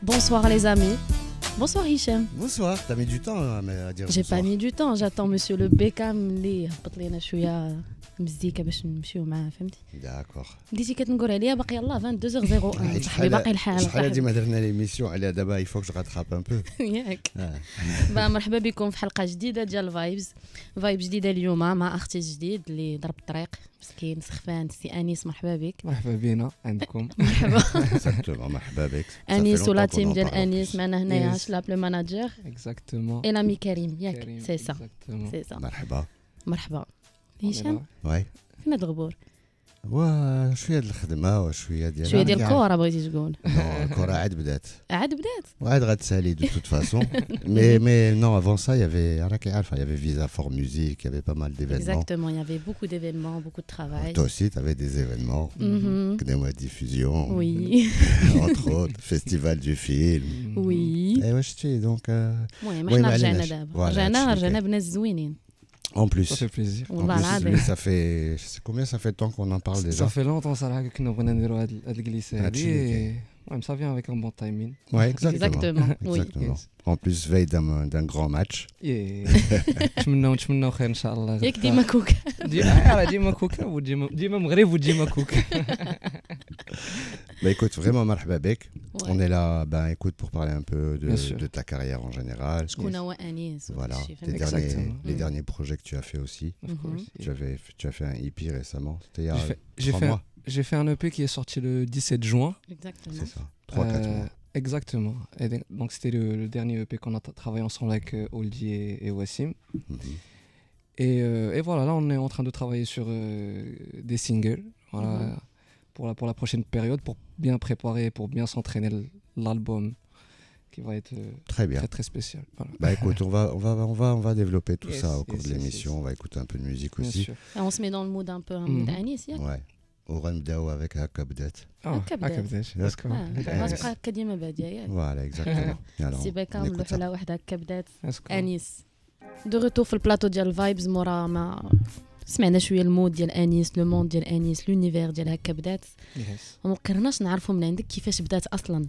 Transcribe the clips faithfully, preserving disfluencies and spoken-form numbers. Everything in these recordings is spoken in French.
Bonsoir les amis. Bonsoir Hicham. Bonsoir, t'as mis du temps à dire J'ai bonsoir. pas mis du temps, j'attends monsieur le Beckham اللي هبط لينا شويه مزيكا باش نمشيو معاه فهمتي. داكور. بديتي كتنقول عليا باقي يلاه vingt-deux heures zéro un صاحبي باقي الحال. شحال هادي ما درنا ليميسيون عليها دابا يفوك جو غاتراب ان بو. ياك. با مرحبا بكم في حلقه جديده ديال فايبز. فايب جديده اليوم مع اختي جديد اللي ضرب الطريق مسكين سخفان سي انيس. مرحبا بك. مرحبا بينا عندكم. مرحبا. اكزاكتومون مرحبا بك. انيس ولا تيم ديال انيس معنا هنايا شلاب لو ماناجر. اكزاكتومون. اي لامي كريم ياك سي سا. سي سا. مرحبا. مرحبا. هشام واي فين هاد الغبور؟ وا شويه ديال الخدمه وشويه ديال شويه ديال الكره بغيتي تقول. الكره عاد بدات عاد بدات وعاد غتسالي دو توت فاسون مي مي نو افون سا يافي راكي عارفه يافي فيزا فور ميوزيك يافي با مال ديفينمون. Exactement, il y avait beaucoup d'événements, beaucoup de travail. Toi aussi, tu avais des événements, Mhm. Knewa Diffusion, Oui, entre autres, Festival du film. oui. Et ouais, je suis donc. euh, المهم Oui, احنا ما رجعنا عليناش. دابا Voilà, رجعنا تشويكا. رجعنا بناس زوينين En plus. Ça fait plaisir. En والله plus, العظيم. lui, ça fait. Je sais combien ça fait de temps qu'on en parle déjà. Ça fait longtemps صراحة كنا بغينا نديرو هاد هاد الجليسة هاد هادي. الشيء المهم ça vient avec un bon timing. Ouais, exactement. Exactement, oui. Exactement. Yes. En plus, veille d'un d'un grand match. ياه. نتمناو نتمناو خير ان شاء الله. ياك ديما كوكا. دي- آه، ديما كوكا وديما ديما مغرب وديما كوكا. Bah écoute, vraiment, marhaba bek. Ouais. On est là, ben écoute, pour parler un peu de, Bien sûr. de ta carrière en général. شكون هو انيس Voilà, وهادشي، les فهمتي؟ derniers, Exactement. les Mm. derniers projets que tu as fait aussi. Of Mhm. course. Tu, avais, tu as fait un E P récemment. C'était il y a J'ai fait- J'ai trois fait un- mois. j'ai fait un E P qui est sorti le dix-sept juin. Exactement. C'est ça. Trois, quatre Euh, mois. Exactement. Et donc- donc c'était le, le dernier E P qu'on a tra- travaillé ensemble avec euh, Oldie et, et Wassim. Mhm. Et, euh, et voilà, là on est en train de travailler sur euh, des singles, voilà, Mhm. pour, la, pour la prochaine période, pour bien préparer, pour bien s'entraîner l- l'album qui va être euh, Très bien. très très spécial. Voilà. Bah écoute, on va, on va, on va, on va développer tout Yes, ça au cours yes, de yes, l'émission. yes. On va écouter un peu de musique Bien aussi. sûr. Et on se met dans le mood un peu un mood Mhm. انيس ياك. Ouais. Au Ramdao avec Hakabdet. Ah, هكا بدات. هكا بدات. Yes. Let's go. آه، Let's ما go. تبقى هكا ديما باديه ياك. Voilà, exactement. Et alors, سي on بكام écoute ça. وحده وحده هكا بدات Let's go. انيس. دو روتور في البلاطو ديال فايبز مورا ما سمعنا شويه المود ديال انيس لو موند ديال انيس لونيفير ديال هكا بدات. Yes. وما قررناش نعرفوا من عندك كيفاش بدات اصلا.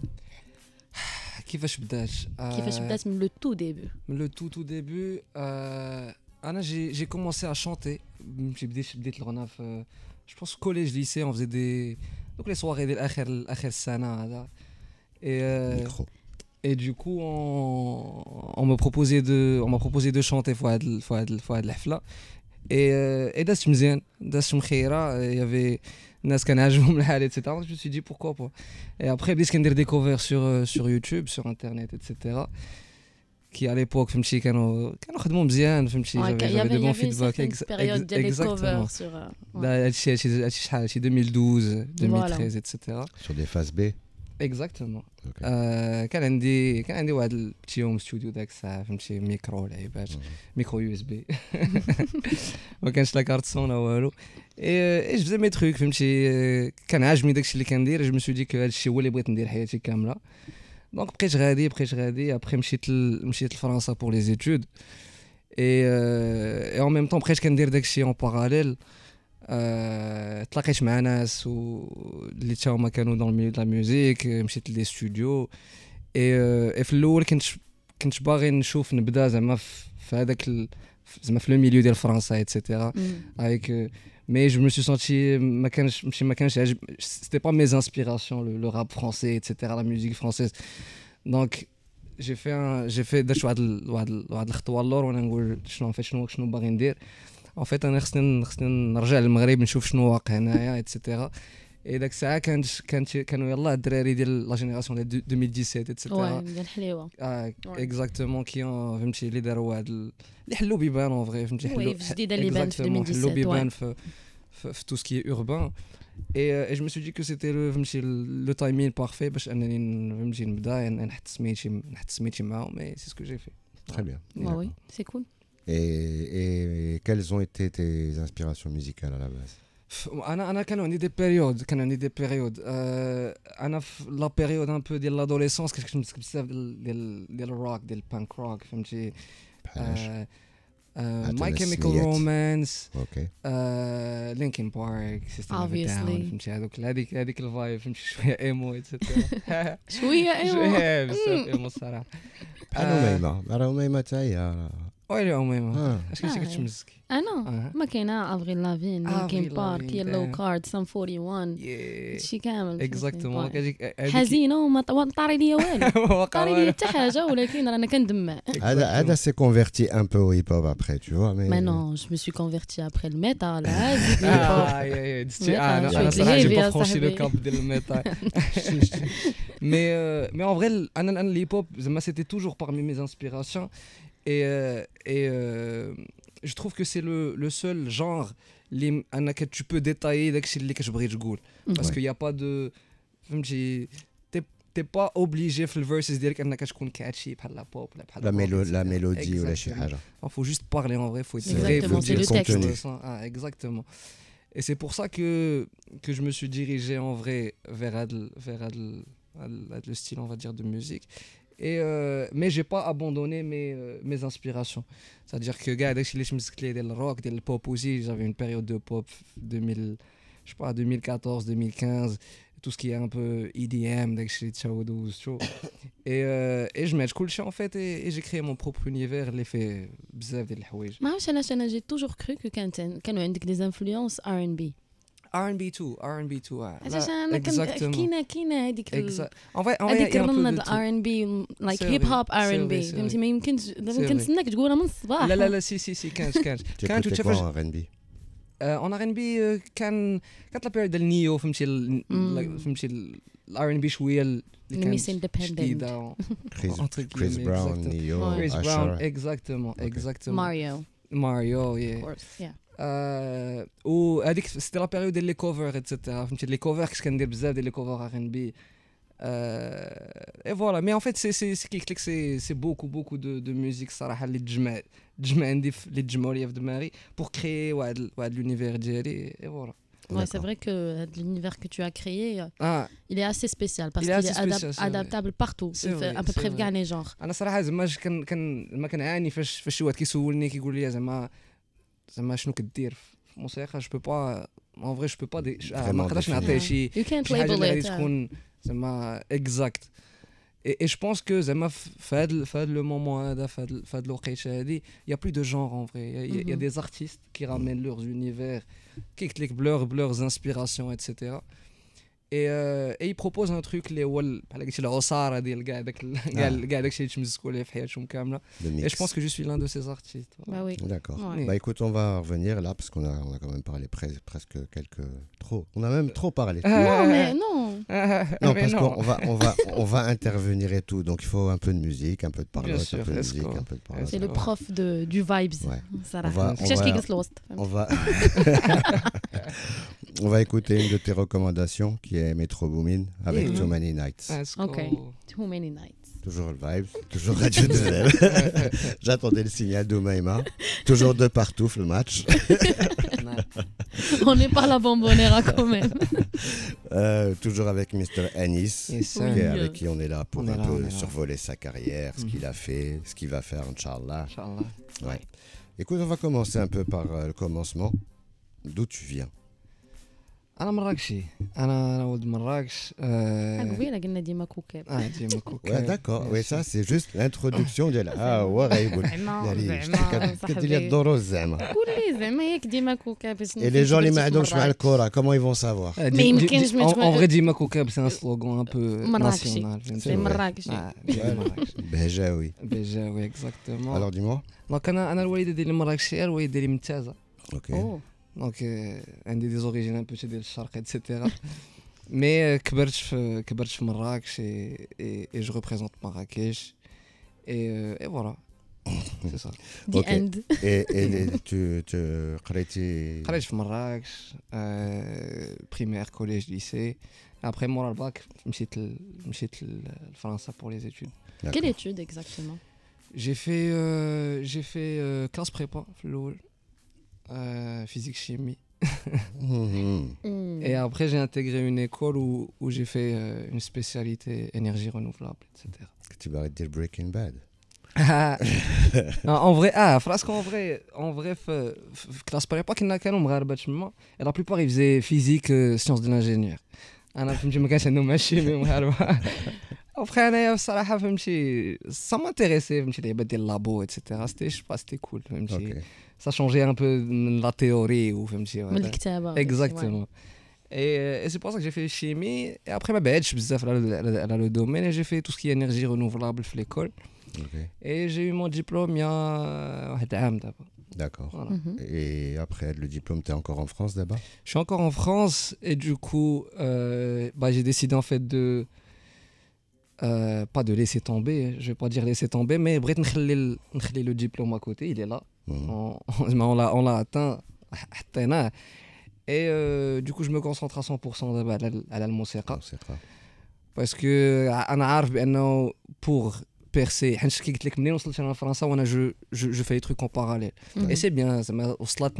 كيفاش بدات؟ كيفاش آه، بدات من لو تو ديبي. Le tout tout début, euh, Anna, j'ai j'ai commencé à chanter. J'ai بديت بديت الغناء في je pense collège lycée, on faisait des donc les soirées ديال اخر اخر السنه هذا. Et euh, Micro. et du coup on on me proposait de on m'a proposé de chanter في واحد ال- في واحد ال- في واحد الحفله. Et euh, et دازت مزيان دازت مخيره. Il y avait الناس كان عاجبهم الحال et cetera. Je me suis dit pourquoi pas. Et après بديت كندير des covers sur euh, sur YouTube, sur internet et cetera. Qui à l'époque فهمتي كانوا كانوا خدموا مزيان فهمتي. Ouais, j'avais il y j'avais avait, de il y bons avait une feedback. certaine Ex- période ex- ديال les exactement. covers sur euh, ouais. لا هادشي هادشي هادشي شحال هادشي deux mille douze deux mille treize et cetera. Sur des phases B. Exactement. Ok. آه كان عندي كان عندي واحد البتي هوم ستوديو داك الساعه فهمتي ميكرو لعيبات ميكرو يو اس بي ما كانش لا كارت سون لا والو. اي جو فزي مي تروك فهمتي. آه، كان عاجبني داكشي اللي كندير. جو مسو دي كو هادشي هو اللي بغيت ندير حياتي كامله. دونك بقيت غادي بقيت غادي ابخي مشيت ل... مشيت لفرنسا بور لي زيتود. اي اي اون ميم طون بقيت كندير داكشي اون باراليل. آه، تلاقيت مع ناس و... اللي تا هما كانوا دون الميليو د لا ميوزيك. مشيت لي ستوديو. اي آه، في الاول كنت كنت باغي نشوف نبدا زعما في في هذاك ال... زعما في لو ميليو ديال فرنسا ايتترا Mm. avec euh, mais je me suis senti ما كانش ماشي ما كانش عجب c'était pas mes inspirations le, le rap français etc la musique française. donc j'ai fait un j'ai fait درت واحد ال- واحد ال- واحد الخطوه اللور وانا نقول شنو فاش شنو شنو باغي ندير. en fait انا خصني خصني نرجع للمغرب نشوف شنو واقع هنايا etc. et داك الساعه كانت كانت كانوا يلاه الدراري ديال لا جينيراسيون ديال deux mille dix-sept etc. Ouais, ديال الحليوه. اه Ouais. اكزاكتومون كي فهمتي اللي داروا واحد ال- اللي حلوا بيبان اون فري فهمتي. حلوا وي في جديده اللي بانت في Exactement, حلوا deux mille dix-sept. بيبان ouais. في في في tout ce qui est urbain. et euh, et je me suis dit que c'était le فهمتي le timing parfait باش انني ن- فهمتي نبدا ن- نحط سميتي نحط سميتي معاهم. mais c'est ce que j'ai fait. Très bien. Ouais, oui, c'est cool. Et, et quelles ont été tes inspirations musicales à la base? ف- انا انا كانوا عندي دي بيريود كان عندي دي بيريود. آه انا في لا بيريود ان بو ديال لادوليسونس كنت كنت بزاف ديال ديال ديال الروك ديال البانك روك فهمتي. بحالاش؟ آه ماي كيميكال سميات. رومانس اوكي لينكن بارك سيستم اوف Obviously. داون فهمتي هذوك هذيك هذيك الفايب فهمتي شويه ايمو اتسيتيرا شويه ايوا شويه بزاف ايمو الصراحه بحال آه. أميمة راه أميمة حتى هي ويلي اميمه آه. اش كنتي آه. كتشمزكي انا آه. ما كاينه افريل لافين أفريل لينكين بارك لافين، يلو آه. كارد سام واحد وأربعين هادشي كامل اكزاكتومون هذيك حزينه وما ط- ما طاري ليا والو طاري ليا حتى حاجه ولكن رانا كندمع هذا هذا سي كونفيرتي ان بو هيب هوب ابخي tu vois mais ما نو جو مي سوي كونفيرتي ابخي الميتال عادي الهيب هوب. اه يا يا دستي ميتال، انا شوية انا صراحه الهيفي جي يا با فرونشي لو صاحبي. كاب ديال الميتال مي مي en vrai انا انا الهيب هوب زعما سيتي توجور parmi mes inspirations et euh, et euh, je trouve que c'est le le seul genre اللي انك tu peux détailler داكشي اللي كتبغي تقول parce Ouais. que y a pas de فهمتي t'es pas obligé في الفيرسز ديالك انك تكون كاتشي بحال لا بوب ولا بحال لا rock, ميلو et لا cetera. ميلودي ولا شي Exactement. حاجة Il faut juste parler en vrai, faut être Exactement, vrai, faut c'est dire le ce que tu texte. ressens. Ah, exactement. Et c'est pour ça que, que je me suis dirigé en vrai vers, Adl- vers Adl- Adl- Adl- le style, on va dire, de musique. Et, euh, mais j'ai pas abandonné mes, euh, mes inspirations. C'est-à-dire que, gars, dès que je me suis dit le rock, le pop aussi, j'avais une période de pop deux mille, je sais pas, deux mille quatorze, deux mille quinze, tout ce qui est un peu E D M, dès que je suis et, euh, et je mets cool en fait et, et j'ai créé mon propre univers اللي فيه بزاف ديال الحوايج ما عرفتش علاش انا جي توجور كرو كو كانت كانوا عندك دي انفلونس ار ان بي R and B too R and B too ah, علاش là, انا كان exactement. كاينه كاينه هذيك ال- Exa- en vrai en vrai هذيك il y a un peu الرنه de د tout. ار ان بي لايك C'est هيب vrai, هوب ار ان c'est بي vrai, c'est فهمتي vrai. ما يمكنش دابا C'est كنتسناك تقولها من الصباح لا لا لا سي سي سي كانت كانت كانت تيكوتي وتشوف كوا ار ان بي اون ار ان بي كان كانت لا بيريود ديال نيو فهمتي ال- مم. ال- فهمتي الار ان بي شويه اللي اللي كانت ميس اندبندنت جديده كريس entre كريس guillemets, براون exactement. نيو كريس براون اشر اكزاكتومون اكزاكتومون ماريو ماريو اوف yeah. كورس يا آه وهذيك سيتي لا بيريود ديال لي كوفر اتسيتيرا فهمتي لي كوفر كنت كندير بزاف ديال لي كوفر ار ان بي اي فوالا مي ان فيت سي سي سي كيك لك سي سي بوكو بوكو دو دو ميوزيك الصراحه اللي تجمع تجمع عندي في- اللي تجمعوا ليا في دماغي بور كريي واحد ال- واحد لونيفير ديالي اي فوالا Ouais, c'est vrai que l'univers que tu as créé, euh, اه il est assez spécial parce Il est qu'il est assez adap- spécial, c'est vrai. adaptable partout, C'est il fait vrai, à peu c'est près vrai. كاع les genres. انا صراحه زعما ج- كان كان ما كنعاني فاش فاش شي واحد كيسولني كيقول لي زعما زعما شنو كدير في الموسيقى جو بو با اون فري جو بو با دي ش- آه، ما Vraiment نقدرش définir. نعطيه Yeah. شي You can't شي حاجه label اللي غادي it. uh, تكون زعما اكزاكت اي جو بونس كو زعما في هذا في هذا لو مومون هذا في هذا في هذا الوقيته هذه يا بلو دو جونغ اون فري يا Mhm. دي زارتيست كي رامين لورز univers كي قلت لك بلور بلورز انسبيراسيون ايتترا اي اي بروبوز ان تروك اللي هو ال- بحال قلتي العصاره ديال كاع داك ال- كاع ال- كاع داكشي اللي تمسكوا ليه في حياتهم كامله اي جو بونس كو جو سوي لان دو سيز ارتيست Bah oui. D'accord. Ouais. Bah écoute, on va revenir là parce qu'on a, on a quand même parlé pres- presque quelques trop. On a même trop parlé. Non, mais non. Non, parce qu'on va, on va, on va intervenir et tout. Donc il faut un peu de musique, un peu de parlotte, sûr, un peu de let's musique, go. un peu de parlotte. C'est le Ouais. prof de, du vibes. Ouais. صراحة. On va- on كيفاش va- كيجلس الوسط. On va, on va écouter une de tes recommandations qui est Metro Boomin avec Mhm. Too Many Nights. Ok. Too many nights. Toujours le vibe, toujours Radio deux L. J'attendais le signal d'Oumaima. Toujours deux partout le match. On n'est pas la bombonera quand même. Euh, toujours avec mister Anis. Yes, sir. qui est- Oui. avec qui on est là pour On est un là, peu on est là. survoler sa carrière, ce Mhm. qu'il a fait, ce qu'il va faire, Inch'Allah. Inch'Allah. Ouais. Écoute, on va commencer un peu par euh, le commencement. D'où tu viens? انا مراكشي انا انا ولد مراكش اه قبيله قلنا ديما كوكب. آه، ديما كوكا Ouais, d'accord. Bien Oui, sûr. ça, c'est juste l'introduction de la. Ah, ouais, يقول. زعما يعني زعما كدير لي صاحبي الدروس زعما. قول لي زعما ياك ديما كوكب باش Et les gens اللي ما عندهمش مع الكورة, comment ils vont savoir? آه، ما دي- يمكنش دي- ما en- تكون- en vrai ديما كوكا سي ان سلوغون ان بو مراكشي. ناسيونال سي vrai. مراكشي. ديال مراكش بهجاوي. بيجاوي اكزاكتومون Alors, dis-moi. دونك انا انا الوالده ديالي مراكشيه الوالده ديالي من تازه Ok. اوه دونك آه، عندي دي زوريجين ان بوتي ديال الشرق ايتترا مي كبرت في كبرت في مراكش اي اي جو ريبريزونت مراكش اي اي فوالا سي صا دي Ok. اند. Et, et les- tu, tu قريتي. قريت في مراكش بريمير كوليج ليسي ابخي مورا الباك مشيت ل- مشيت ل- لفرنسا بور لي زيتود D'accord. Quelle étude exactement? j'ai fait euh, j'ai fait euh, classe prépa في الاول euh, physique chimie Mhm. et après j'ai intégré une école où, où j'ai fait euh, une spécialité énergie renouvelable etc كنت باغي دير Breaking Bad. Non, en vrai, ah, phrase qu'en vrai, en vrai, في في classe prépa كنا كانوا مغاربة تما et la plupart ils faisaient physique, euh, sciences de l'ingénieur. أنا فهمتي ما كانش عندهم ماشي مغاربة. Après أنايا الصراحة فهمتي ça m'intéressait فهمتي العباد ديال لابو et cetera. C'était je sais pas, c'était cool فهمتي. Ça changeait un peu من la théorie ou فهمتي. من الكتابة. Exactement. Et, et c'est pour ça que j'ai fait chimie. Et après, bah, je suis dans le domaine et j'ai fait tout ce qui est énergie renouvelable à l'école. Okay. Et j'ai eu mon diplôme il y a un an d'abord. D'accord. Voilà. Mm-hmm. Et après le diplôme, tu es encore en France d'abord? Je suis encore en France et du coup, euh, bah, j'ai décidé en fait de. Euh, pas de laisser tomber, je vais pas dire laisser tomber, mais bref, le diplôme à côté, il est là. Mm-hmm. On, on l'a on l'a atteint. Et euh, du coup, je me concentre à cent pour cent à la musique. Parce que je sais pour percer, en France, je, je, je fais des trucs en parallèle. Mm-hmm. Et c'est bien, ça m'a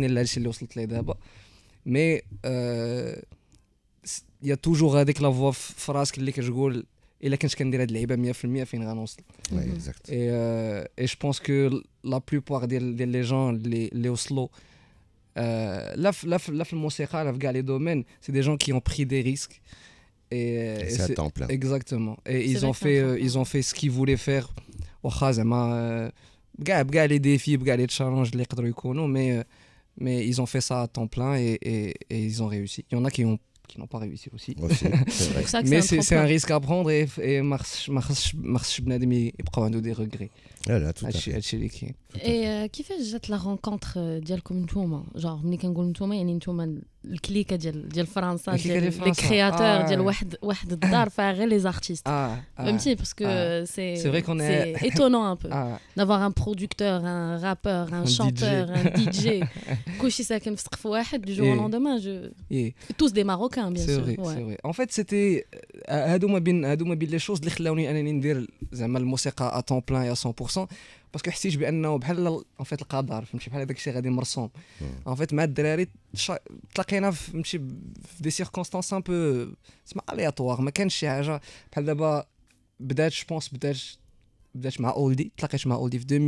mais euh, il y a toujours avec la voix phrase que je dis إلا كنت كندير هاد اللعيبه مية في المية فين غنوصل. Et euh, et je pense que la plupart ديال ديال لي جون اللي اللي وصلوا là là là في الموسيقى là في كاع لي دومين c'est des gens qui ont pris des risques et, et c'est à temps plein. Exactement. Et ils ont fait euh, ils ont fait ce qu'ils voulaient faire واخا زعما بكاع بكاع لي ديفي بكاع لي تشالنج اللي يقدروا يكونوا mais mais ils ont fait ça à temps plein et et et ils ont réussi. Il y en a qui ont qui n'ont pas réussi aussi. aussi c'est vrai. Ça mais c'est, c'est un risque à prendre et et ما خصش ما خصش بنادم يبقاو عنده دي ريغري. لا tout à fait. هادشي اللي كاين. اي كيفاش جات لا رونكونتر ديالكم نتوما جونغ ملي كنقول نتوما يعني نتوما الكليكه ديال ديال فرنسا ديال لي كرياتور ديال واحد واحد الدار فيها غير لي زارتيست فهمتي باسكو سي سي فري كون سي ايتونون ان بو دافوار ان برودكتور ان رابور ان شانتور ان دي جي كلشي ساكن في سقف واحد دو جور لوندومان جو توس دي ماروكان بيان سور. سي فري ان فيت سيتي هادو ما بين هادو ما بين لي شوز اللي خلاوني انني ندير زعما الموسيقى ا طون بلان يا مية بالمية باسكو حسيت بانه بحال ان فيت القدر فهمتي بحال هذاك الشيء غادي مرسوم ان فيت مع الدراري تلاقينا فهمتي في دي سيركونستانس ان بو سما الياتوار ما كانش شي حاجه بحال دابا بدات جو بونس بدات بدات مع اولدي تلاقيت مع اولدي في ألفين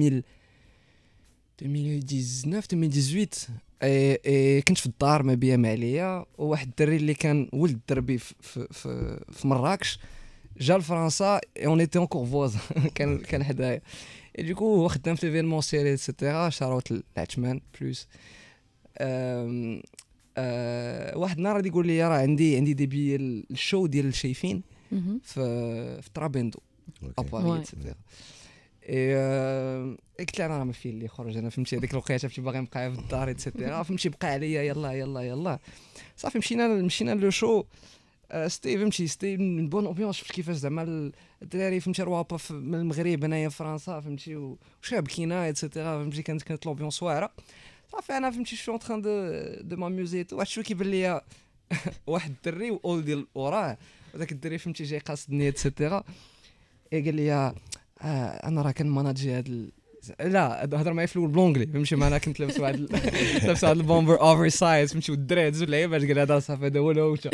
وتسعطاش ألفين وثمانية اي اي كنت في الدار ما بيا ما عليا وواحد الدري اللي كان ولد دربي في في في مراكش جا لفرنسا اي اون ايتي انكور فوز كان كان حدايا et du coup هو خدام في ليفينمونسيال ايتترا شاروت العثمان بلوس أه أه واحد النهار غادي يقول لي راه عندي عندي دي بي الشو ديال الشايفين في في ترابيندو اباري ايتترا اي قلت له انا راه ما فيه اللي خرج انا فهمتي هذيك الوقيته فهمتي باغي نبقى في الدار ايتترا فهمتي بقى عليا يلا يلا يلا صافي مشينا مشينا لو شو ستي فهمتي ستي من بون امبيونس شفت كيفاش زعما الدراري فهمتي روابا من المغرب هنايا في فرنسا فهمتي وشي بكينا ايتترا فهمتي كانت كانت لومبيونس واعره صافي انا فهمتي شو اونطران دو دو ماميوزي واحد شويه كيبان ليا واحد الدري واول ديال وراه وداك الدري فهمتي جاي قاصدني ايتترا قال لي انا راه كنماناجي هاد لا هضر معايا في الاول بالونجلي فهمتي ما انا كنت لابس واحد لابس واحد البومبر اوفر سايز فهمتي والدراري هزوا اللعيبه قال هذا صافي هذا هو الهوشه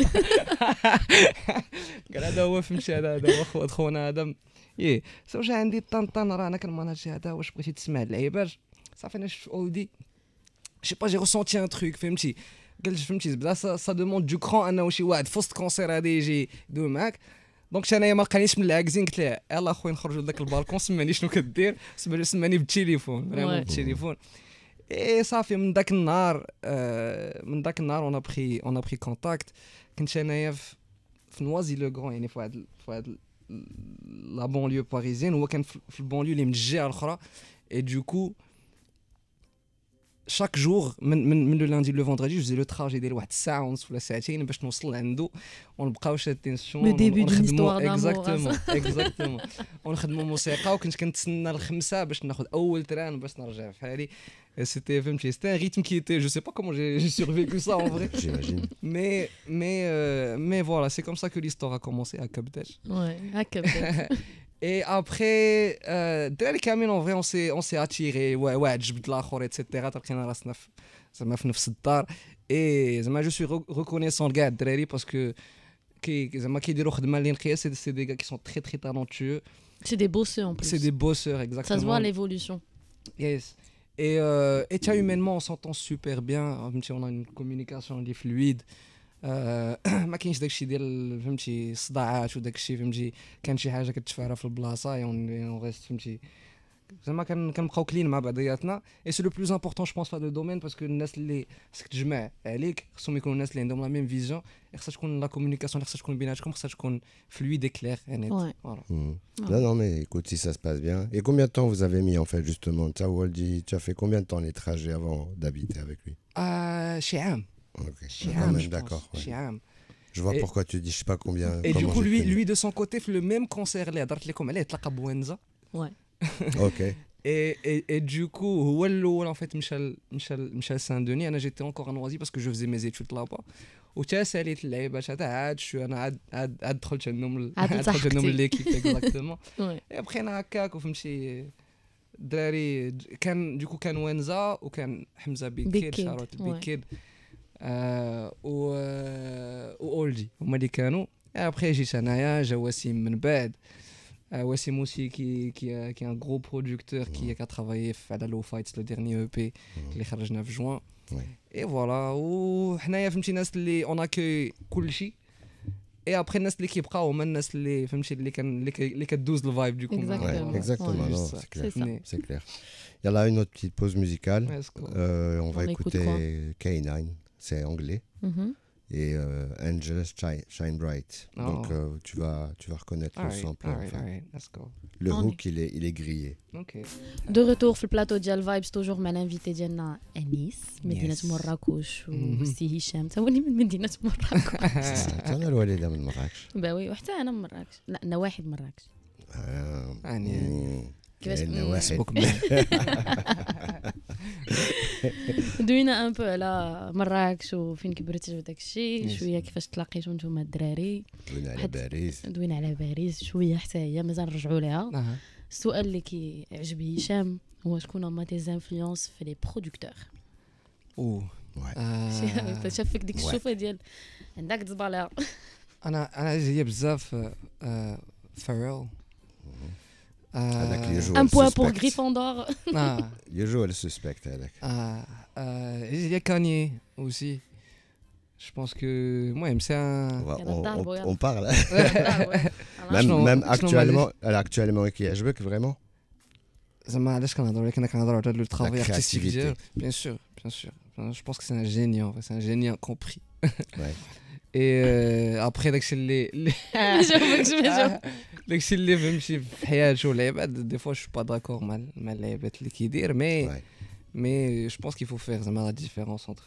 قال هذا هو فهمتي هذا هذا هو خونا هذا ايه سو جا عندي طنطن راه انا كنماناجي هذا واش بغيتي تسمع اللعيبه صافي انا شفت اولدي جي با جي ريسونتي ان تروك فهمتي قلت فهمتي بدا سا دوموند دو كرون انه شي واحد في وسط كونسير غادي يجي يدوي معاك دونك انايا ما لقانيش من العاكزين قلت له يلاه اخويا نخرجوا لذاك البالكون سمعني شنو كدير سمعني بالتليفون فريمون بالتليفون اي صافي من داك النهار آه من داك النهار اون ابري اون ابري كونتاكت كنت انايا في نوازي لو غران يعني في واحد في واحد لا بونليو باريزيان هو كان في البونليو اللي من الجهه الاخرى اي دوكو chaque jour من من من لو لاندي لو فوندردي جو زي لو تراجي ديال واحد الساعه ونص ولا ساعتين باش نوصل عنده ونبقاو شادين الشون ونخدموا اكزاكتومون اكزاكتومون ونخدموا موسيقى وكنت كنتسنى الخمسه باش ناخذ اول تران باش نرجع في حالي سيتي فهمتي سيتي ان ريتم كي ايتي جو سي با كومون جي سورفيكو سا اون فري j'imagine مي مي مي فوالا سي كوم سا كو ليستوار ا كومونسي هكا بدات وي هكا بدات. Et après, الدراري كاملين en vrai on s'est on s'est attiré واحد جبد الاخر ايتترا تلقينا راسنا زعما في نفس الدار et زعما جو سوي reconnaissant لكاع الدراري باسكو qui زعما كيديروا خدمه اللي نقيه سي سي دي gars qui sont très très talentueux. C'est des bosseurs en plus. C'est des bosseurs, exactement. Ça se voit l'évolution. Yes. Et, euh, et tiens, humainement, on s'entend super bien. On a une communication qui est fluide. ما كاينش داكشي ديال فهمتي صداعات وداكشي فهمتي كان شي حاجه كتشفى في البلاصه اون غيست فهمتي زعما كنبقاو كلين مع بعضياتنا. اي سي لو بلوز امبورطون جو بونس في هذا الدومين باسكو الناس اللي خصك تجمع عليك خصهم يكونوا الناس اللي عندهم لا ميم فيزيون. خصها تكون لا كومونيكاسيون خصها تكون بيناتكم خصها تكون fluide et claire et nette. Ouais. Voilà. Mmh. Ah. Non, non, mais écoute, si ça se passe bien. Et combien de temps vous avez mis en fait justement tu as, Waldi, tu as fait combien de temps les trajets avant d'habiter avec lui? euh, شي عام. Ok, شي quand عام même, d'accord. Ouais. شي عام. Je vois Et, pourquoi tu dis je sais pas combien. Et du coup, lui, connu. lui de son côté, fait le même concert. Les adrets les comme elle est à Bouenza. Ouais. Ok. Et, et, et du coup, Wallo, en fait, Michel, Michel, Michel Saint-Denis, أنا j'étais encore à Noisy parce que je faisais mes études là-bas. وتساليت اللعيبه هذا عاد شو انا عاد عاد عاد دخلت عندهم عاد دخلت عندهم ليكيب اكزاكتومون. Ouais. بقينا هكاك وفهمتي الدراري كان ديكو كان وينزا وكان حمزه بيكيد شاروت بيكيد آه و واولجي هما اللي كانوا. ابخي جيت انايا جا وسيم من بعد. وسيم اوسي كي كي كي ان غرو برودكتور كي كا ترافايي على لو فايتس لو ديرني او بي اللي خرجنا في جوان. اي فوالا وحنايا فهمتي ناس اللي اون اكي كلشي. اي ابخي الناس اللي كيبقاو هما الناس اللي فهمتي اللي كان اللي كدوز الفايب ديكو. Ouais, exactement, Ouais, non, c'est c'est clair, ça. c'est clair. Il y a là une autre petite pause musicale. Ouais, c'est cool. Euh, on va On écoute écouter quoi K nine, c'est anglais, Mhm. et euh, Angel Shine, Shine Bright. Oh. Donc euh, tu vas tu vas reconnaître le Alright, sample. alright, Enfin. alright, let's go. Le On hook il est il est grillé. Ok. De retour في البلاطو ديال فايبس توجور مع الانفيتي ديالنا انيس مدينه Yes. مراكش Mhm. وسي هشام تا هو اللي من مدينه مراكش. انا الوالده من مراكش. باوي وحتى انا من مراكش لا نواحي مراكش. آه. يعني مم. كيفاش كاين واحد. سبوك دوينا ان بو على مراكش وفين كبرتي وداك الشيء Yes. شويه كيفاش تلاقيتوا نتوما الدراري دوينا على واحد- باريس. دوينا على باريس شويه حتى هي مازال نرجعوا ليها. أها. السؤال اللي كيعجب هشام هو شكون هما تي انفلونس في لي برودكتور. اوه Ouais. آه، شاف فيك ديك Ouais. الشوفه ديال عندك تزبالها. انا انا هي بزاف فاريل. هذاك اللي يجو ان بوان بور السسبكت. غريفوندور. اه يجو السسبكت هذاك. آه، آه، il y a Kanye aussi. Je pense que moi c'est un On, va- Il y en a on- d'arbres, on- regarde. on parle. Même Même, شنو- même شنو actuellement, actuellement qui يعجبك vraiment. زعما علاش كنهضروا ولكن كنهضروا على لو travail La artistique créativité. ديالو. Bien sûr, bien sûr. Je pense que c'est un génie en fait, c'est un génie incompris. Ouais. Et euh, après داكشي اللي اللي- جاوبك شويه داكشي اللي فهمتي في حياته والعباد دي فوا جو با داكور مع مع اللعبات اللي كيدير مي Ouais. مي جو بونس qu'il faut faire زعما la différence entre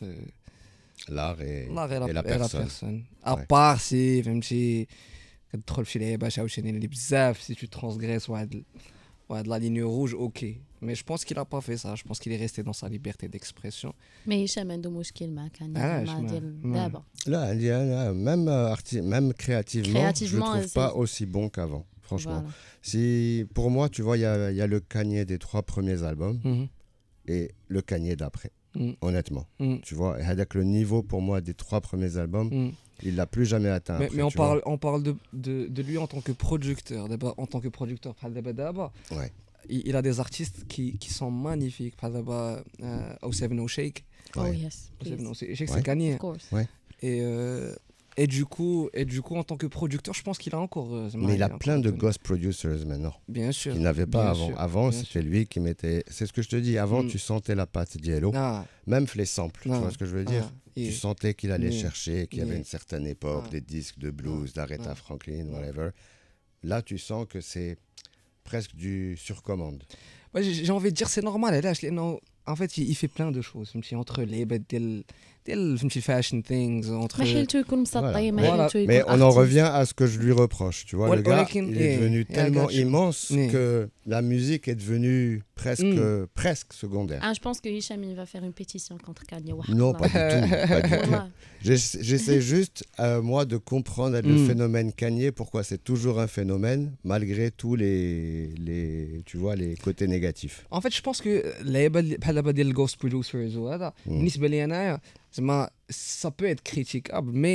L'art et, l'art et la, et la et la personne. personne. À Ouais. part si فهمتي كتدخل في شي لعيبات عاوتاني اللي بزاف si tu transgresses واحد واحد la ligne rouge ok. Mais je pense qu'il a pas fait ça, je pense qu'il est resté dans sa liberté d'expression. مي هشام عنده مشكل مع كان علاش مع ما- ديال ما- دابا. Là, عندي أنا, même, euh, arti- même créativement, Créativement, je le trouve c'est- pas aussi bon qu'avant, franchement. Voilà. Si, pour moi, tu vois, il y a, il y a le Kanye des trois premiers albums Mhm. et le Kanye d'après, Mhm. honnêtement. Mhm. Tu vois, et avec le niveau, pour moi, des trois premiers albums, Mhm. il l'a plus jamais atteint. Mais, après, mais on tu vois. parle, on parle de, de, de lui en tant que producteur. D'abord, en tant que producteur, بحال دابا دابا, Ouais. il, il a des artistes qui, qui sont magnifiques. بحال دابا euh, oh seven oh Shake. Oh Ouais. yes. oh seven oh Shake, Ouais. c'est Kanye. Of course. Et, euh, et, du coup, et du coup, en tant que producteur, je pense qu'il a encore. euh, Mais il a encore plein de donné. ghost producers maintenant. Bien sûr. Qu'il n'avait pas bien avant. sûr, Avant, bien c'était sûr. lui qui mettait. C'est ce que je te dis. Avant, Mm. tu sentais la patte d'Yellow. Ah, Même les samples. Tu Ah. vois ce que je veux dire? ah, Tu et- sentais qu'il allait Mm. chercher, qu'il y avait Mm. une certaine époque, Ah. des disques de blues, d'Aretha Ah. Franklin, Ah. whatever. Là, tu sens que c'est presque du surcommande. Ouais, j'ai j'ai envie de dire c'est normal. علاش لأنه en fait, il, il fait plein de choses. فهمتي, entre les bêtes ديال ديال فهمتي fashion things, entre. ما حيلتو يكون مسطي ما Voilà. حيلتو يكون Mais on en artiste. revient à ce que je lui reproche. Tu vois, Ouais, le gars, Olekin, il est yeah, devenu yeah, tellement I got you. immense Yeah. que la musique est devenue presque, Mm. presque secondaire. Ah, je pense que Hicham il va faire une pétition contre Kanye West. Non, pas du tout. Pas du tout. Voilà. J'essa- J'essaie juste, euh, moi, de comprendre le Mm. phénomène Kanye, pourquoi c'est toujours un phénomène, malgré tous les, les, tu vois, les côtés négatifs. En fait, je pense que اللعيبه اللي بحال دابا ديال الجوست برودوسرز وهذا Mm. بالنسبه لي انايا زعما ça peut être critiquable mais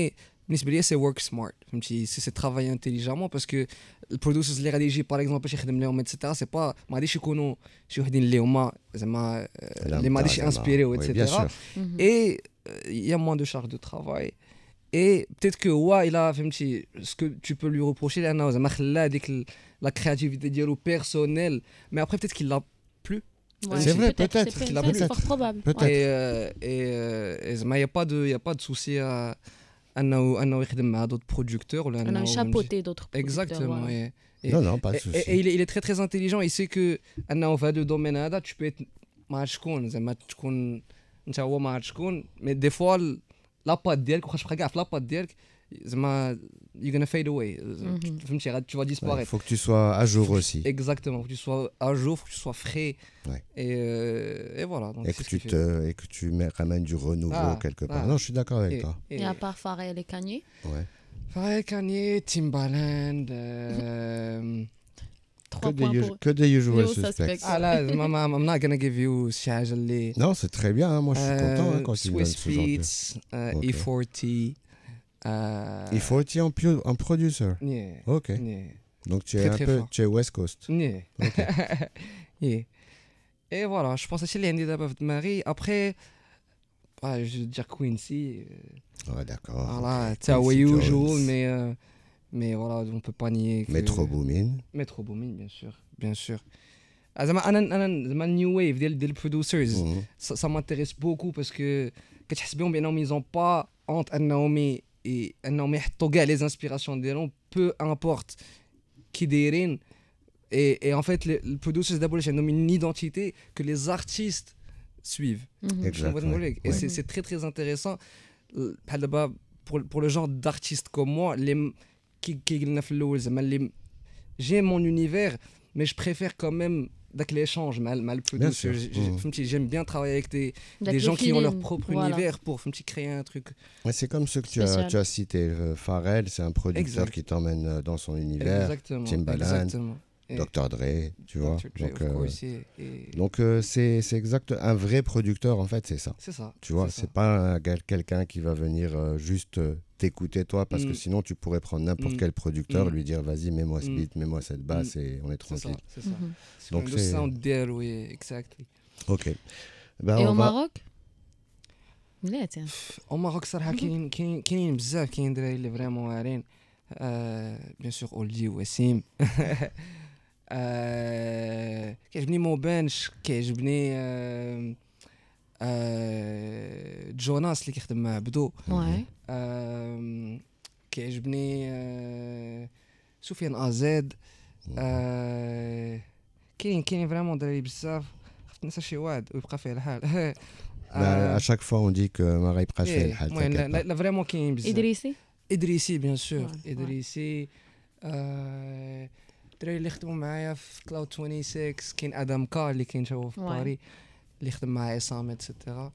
بالنسبه لي سي ورك سمارت فهمتي سي سي ترافاي انتيليجامون باسكو البرودوسرز اللي غادي يجي باغ اكزومبل باش يخدم لهم ايتترا سي با ما غاديش يكونوا شي وحدين اللي هما زعما اللي ما غاديش انسبيريو ايتترا اي يا موان دو شارج دو ترافاي اي بتيت كو هو الا فهمتي سكو تو بو لو روبروشي لانه زعما خلا ديك لا كرياتيفيتي ديالو بيرسونيل مي ابري بتيت كي لا بلو Ouais, c'est vrai, peut-être, peut-être, c'est, c'est c'est, c'est fort probable. Peut-être. Et, euh, et, euh, et il n'y a pas de, il y a pas de souci à انه انه يخدم مع d'autres producteurs ولا انه chapeauter d'autres producteurs. Exactement. Et, et, non non pas de souci. Et, et il, est, il est très très intelligent, il sait que انه في هذا الدومين هذا tu peux être مع شكون زعما تكون انت هو مع شكون مي دي فوا لاباط ديالك واخا تبقى كاع في لاباط ديالك زعما you're gonna fade away فهمتي غادي tu vas disparaître. Il faut que tu sois à jour aussi. Exactement, faut que tu sois à jour, faut que tu sois frais. Ouais. Et, euh, et voilà. Donc et que tu te et que tu mets, ramènes du renouveau ah, quelque part. Ah. Non, je suis d'accord avec et, toi. Et, et à part Pharrell et Kanye. Ouais. Pharrell, Kanye, Timbaland. Euh, Trois que points des, pour que des usual Usual suspects. ah là, I'm not gonna give you شي حاجة اللي. Non, c'est très bien. Hein. Moi, je suis euh, content hein, quand tu me donnes Swiss ce genre de. Beats, uh, Okay. E forty. Euh, Il faut être un, pio- un producer. Yeah. Ok. Yeah. Donc tu es Très, un très peu, fort. tu es West Coast. Yeah. yeah. Et voilà, je pense que c'est ce que d'abord de Marie. Après, ouais, je veux dire Quincy. Euh, Ouais, d'accord. voilà, Okay. c'est Quincy usual, Jones. mais euh, mais voilà, on peut pas nier que. Metro Boomin. Metro Boomin, bien sûr, bien sûr. Ah, زعما انا انا زعما النيو ويف ديال ديال البرودوسرز Mhm. ça m'intéresse beaucoup parce que كتحس بهم بانهم ils ont pas honte انهم انهم يحطوا كاع لي انسبيراسيون ديالهم peu importe كي دايرين et et en fait les producers d'abord ils ont une identité que les artistes suivent. Exact. Ouais. Et c'est c'est très très intéressant بحال دابا pour pour le genre d'artistes comme moi les qui qui قلنا في الاول زعما اللي j'ai mon univers mais je préfère quand même داك l'échange مع مع البرودوسر فهمتي j'aime bien travailler avec des des gens qui ont leur propre univers pour فهمتي créer un truc. Ouais, c'est comme ceux que tu as, tu as cité. Euh, Pharrell, c'est un producteur Exact. qui t'emmène euh, dans son univers. Exactement. Timbaland, Exactement. docteur Dre, tu vois. docteur Dre, Donc, of euh, course, et- et- donc euh, c'est c'est exact. Un vrai producteur, en fait, c'est ça. c'est ça. Tu vois, c'est c'est ça. pas un gars- quelqu'un qui va venir euh, juste euh, t'écouter toi, parce que Mm. sinon tu pourrais prendre n'importe Mm. quel producteur, Mm. lui dire vas-y, mets-moi ce Mm. beat, mets-moi cette basse Mm. et on est C'est ça, tranquille. c'est ça. C'est Donc comme le c'est- sound d'elle, oui, exactly. Ok. Ben, Et on au va... Maroc لا tiens. Au Maroc صراحة كاين كاين كاينين بزاف كاين دراري اللي فريمون واعرين بيان سور اولدي وسيم آه، كيعجبني موبانش كيعجبني آه، آه، جوناس اللي كيخدم مع بدو Ouais. آه، كيعجبني آه، سفيان ازاد آه، كاين كاين فريمون دراري بزاف خفت ننسى شي واحد ويبقى فيه الحال Ben, à chaque fois, on dit que Marie Prache fait le hal, المهم لا t'inquiète pas. لا فريمون كاين بزاف إدريسي. ادريسي بيان سور Ouais, ouais. ادريسي آه، الدراري اللي خدموا معايا في كلاود ستة وعشرين كاين ادم كار اللي كاين تا هو في Ouais. باري اللي خدم مع عصام اتسيتيرا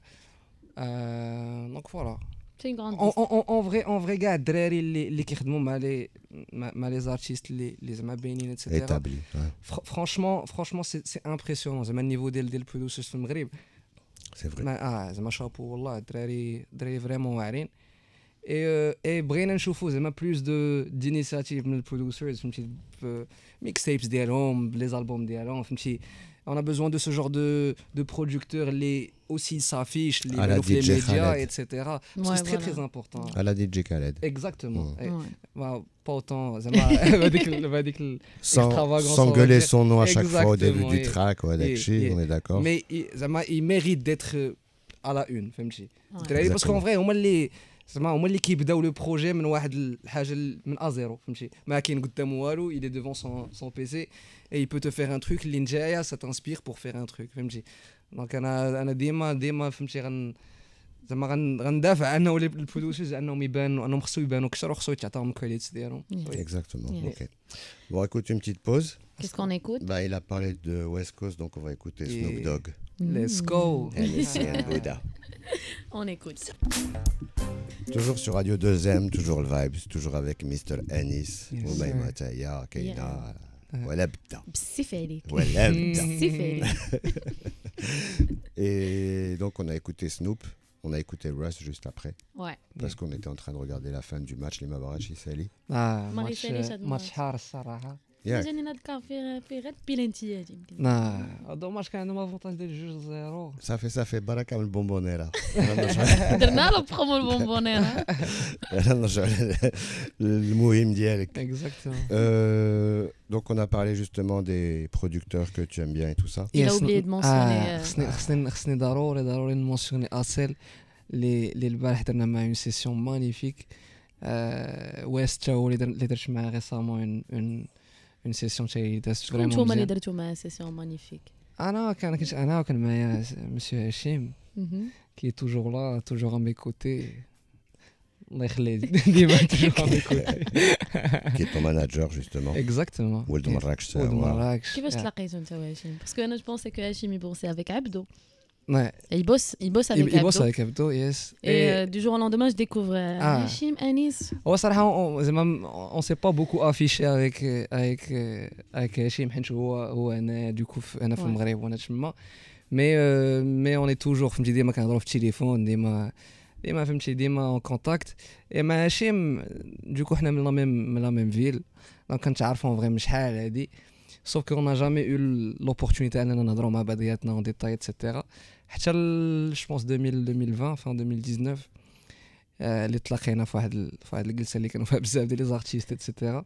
دونك فوالا C'est une grande اون liste. اون اون فري اون فري كاع الدراري اللي اللي كيخدموا مع لي مع مع لي زارتيست اللي اللي زعما باينين اتسيتيرا Établi. Ouais. فرانشمون فرانشمون سي سي امبرسيونون زعما النيفو ديال ديال البرودوسرز في المغرب C'est vrai. ما اه زعما شابو والله الدراري الدراري فريمون واعرين اي اي بغينا نشوفوا زعما بلوس دو دينيسياتيف من البرودوسرز فهمتي ميكس تيبس ديالهم بلي زالبوم ديالهم فهمتي on a besoin de ce genre de de producteurs les aussi s'affichent les À la les D J médias Khaled. et cetera parce que Ouais, c'est très voilà. très important À la D J Khaled. exactement Mm. Et, Ouais. bah, pas autant زعما هذيك هذيك Sans, Extravagance, sans on va gueuler dire. son nom à chaque fois au début Exactement, du et- track, ouais, et- Dakshi, et- on est d'accord. mais il- زعما il mérite d'être à la une فهمتي Ouais. الدراري باسكو Exactement. ان فري هما اللي زعما هما اللي كيبداو لو بروجي من واحد الحاجه ال- من ا زيرو فهمتي ما كاين قدامه والو il est devant son son بي سي et il peut te faire un truc اللي نجايه ça t'inspire pour faire un truc فهمتي دونك انا انا ديما ديما فهمتي غن زعما غن- غندافع عنه ولا البرودوسرز انهم يبانوا انهم خصو يبانوا كثر وخصو يتعطاهم الكريديتس ديالهم Yeah. Exactement. Yeah. Ok. Bon, écoute, une petite pause. Qu'est-ce qu'on écoute? Bah, il a parlé de West Coast, donc on va écouter Et- Snoop Dogg. let's go L S M Bouddha. On écoute. Toujours sur Radio deux M, toujours le Vibes, toujours avec mister Anis, Yes, Oumaima sir. Taya, Keina, Yeah. Wala Bda. بسيف عليك. Wala Bda. بسيف عليك. Et donc on a écouté Snoop, On a écouté Russ juste après. Ouais. Parce qu'on était en train de regarder la fin du match, les Mabarachi Sali. Ah, ما match يساليش هاد match الماتش. حار الصراحه. جاني نذكر فيه فيه غير بيلانتيات يمكن. نا دوماج كان عندهم افونتاج ديال جوج صفر. Ça fait ça fait baraka من البونبونيرا. درنا له برومو البونبونيرا. المهم ديالك. Exactement. Euh, donc on a parlé justement des producteurs que tu aimes bien et tout ça. Il a oublié de mentionner. آه، خصني خصني خصني ضروري ضروري نمونسيوني اسيل اللي اللي البارح درنا معاه اون سيسيون مانيفيك. ويست تا هو اللي در- اللي درت معاه ريسامون اون اون سيسيون تاعي دازت شكون فريمون نتوما اللي مزيان. درتو معاه سيسيون مانيفيك؟ انا كان كنت انا وكان معايا مسيو هشيم كي توجور لا توجور ا مي كوتي. الله يخليه ديما توجور ا مي كوتي. Qui est ton manager justement. اكزاكتومون. ولد مراكش. ولد ouais. مراكش. كيفاش تلاقيتو انت وهشيم؟ باسكو انا جو بونسي كو هشيم يبوسي افيك عبدو. Ouais. Il bosse, il bosse avec Il bosse Abdo. avec Abdo, yes. Et euh, du jour au lendemain, je découvre euh, Ah. Hachim, Anis. هو صراحة on زعما on s'est pas beaucoup affiché avec avec avec هشيم حيت هو هو انا دوكو انا في Ouais. المغرب وانا تما. مي مي اون اي توجور فهمتي ديما كنهضروا في التليفون ديما ديما فهمتي ديما اون كونتاكت. اي مع هشيم دوكو حنا من لا ميم من لا ميم فيل دونك كنتعرفوا فريمون شحال هادي. سوف كو اون جامي eu l'opportunité اننا نهضروا مع بعضياتنا اون ديتاي ايتترا حتى جو بونس ألفين وعشرين فان ألفين وتسعطاش آه، اللي تلاقينا في واحد ال- في واحد الجلسه اللي كانوا فيها بزاف ديال لي زارتيست ايتترا.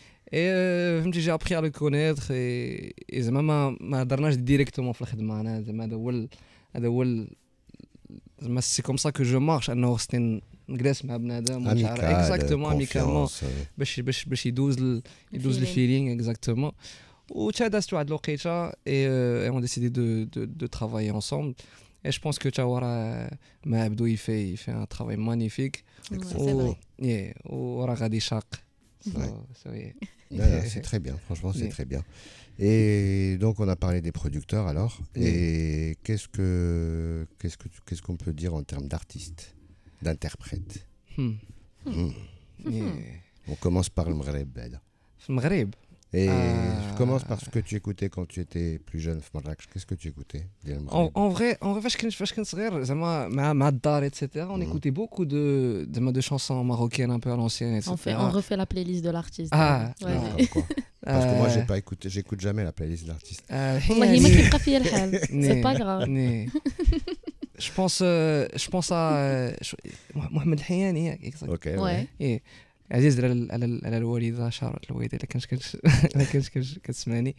اي فهمتي جي ابري ا لو كونيتر اي زعما ما ما هضرناش ديريكتومون في الخدمه. انا زعما هذا هو ال- هذا هو ال- زعما سي كوم سا كو جو مارش انه خصني نجلس مع بنادم ونتعرف Amical, اكزاكتومون اميكالمون confiance. euh, باش باش باش يدوز ال- يدوز الفيلينغ. الفيلينغ اكزاكتومون. وتا دازت واحد الوقيته اي اون ديسيدي دو دو دو ترافايي انصومبل. اي جو بونس كو تا هو راه مع عبدو يفي يفي ان ترافاي مانيفيك. Ouais, c'est و vrai. يي وراه غادي شاق. Ouais. سو يي Non, non, c'est très bien, franchement, c'est Oui. très bien. Et donc, on a parlé des producteurs alors. Oui. Et qu'est-ce que qu'est-ce que tu- qu'est-ce qu'on peut dire en termes d'artistes, d'interprètes? Hmm. On commence par le Maghreb. Bel. في المغرب. Et Ah. je commence par ce que tu écoutais quand tu étais plus jeune, Marrakech. Qu'est-ce que tu écoutais ديال En, المغرب؟ en vrai, en vrai, فاش كنت فاش كنت صغير زعما مع مع الدار ايتترا on Mhm. écoutait beaucoup de زعما de chansons marocaines un peu à l'ancienne On, fait, ايتترا. on refait la playlist de l'artiste. Ah. Ouais. Ah, comme quoi. Parce que moi, j'ai آه، pas écouté, j'écoute jamais la playlist de l'artiste. آه، والله ما يعني- كيبقى فيا الحال. C'est pas grave. ني je pense euh, je pense à euh, ش- محمد الحياني ياك exact. Ok. Ouais. ايه عزيز على ال- على ال- على الوالده شارت الوالده الا كانت كت- الا كانت كت- كتسمعني.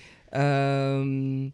أم-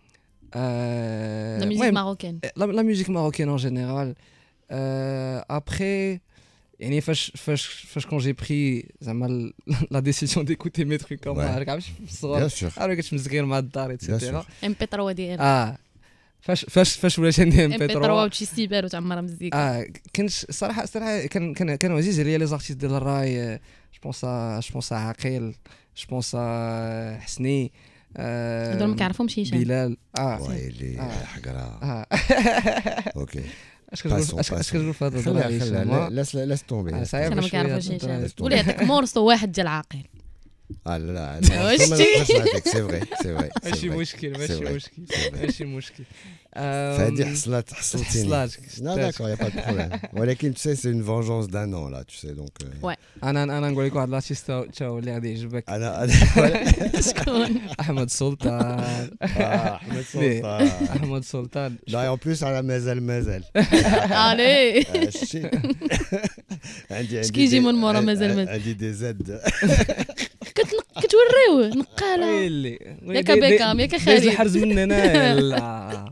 آه، La musique المهم، marocaine. la, la musique marocaine en général. Euh, après, يعني فاش فاش فاش quand j'ai pris زعما ال- la décision d'écouter mes trucs comme Ouais. هكا باش في الصغر Bien sûr. عارف كنت صغير مع الدار Bien ايتترا. sûr. ام بي ثلاثة ديال اه فاش فاش فاش ولات عندي ام ام بي بي ثلاثة. ثلاثة وشي سيبر وتعمر مزيكا. اه كنت صراحه صراحه كان كان كانوا عزيز عليا لي زارتيست ديال الراي. جو بونس جو بونس عقيل جو بونس حسني آه، هذول ما كيعرفهمش هشام. بلال. اه Ouais, les Ah. حقرة. اه Ok. اش كتقول Passons, اش اش passons. كتقول في هذا خليها الدراري خليها هشام؟ لا- laisse laisse tomber. آه، laisse صعيب انا ما شوية كيعرفوش هاد هشام. الدراري. tomber. ولا يعطيك مورسو واحد ديال عاقل. Ah là là, non, واش je te تي؟ mets la c'est vrai, c'est vrai. c'est ماشي vrai. مشكل C'est ماشي vrai. مشكل C'est vrai. ماشي مشكل. فادي حصلت حصلتيني. حصلات Non, d'accord, il n'y a pas de problème. ولكن tu sais, c'est une vengeance d'un an là, tu sais, donc. euh, Ouais. انا انا نقول لك واحد لارتيست تا هو اللي غادي يعجبك. أنا أنا شكون؟ احمد سلطان. Ah, Ahmed Sultan. احمد سلطان. Là, et en plus, على مازال مازال. الي آه، شي. عندي اش كيجي عندي من مورا دي- مازال مازال؟ عندي دي زد. كتوريوه نقاله. ويلي ياك بيكام ياك دايز خالد. الحرز مننا. لا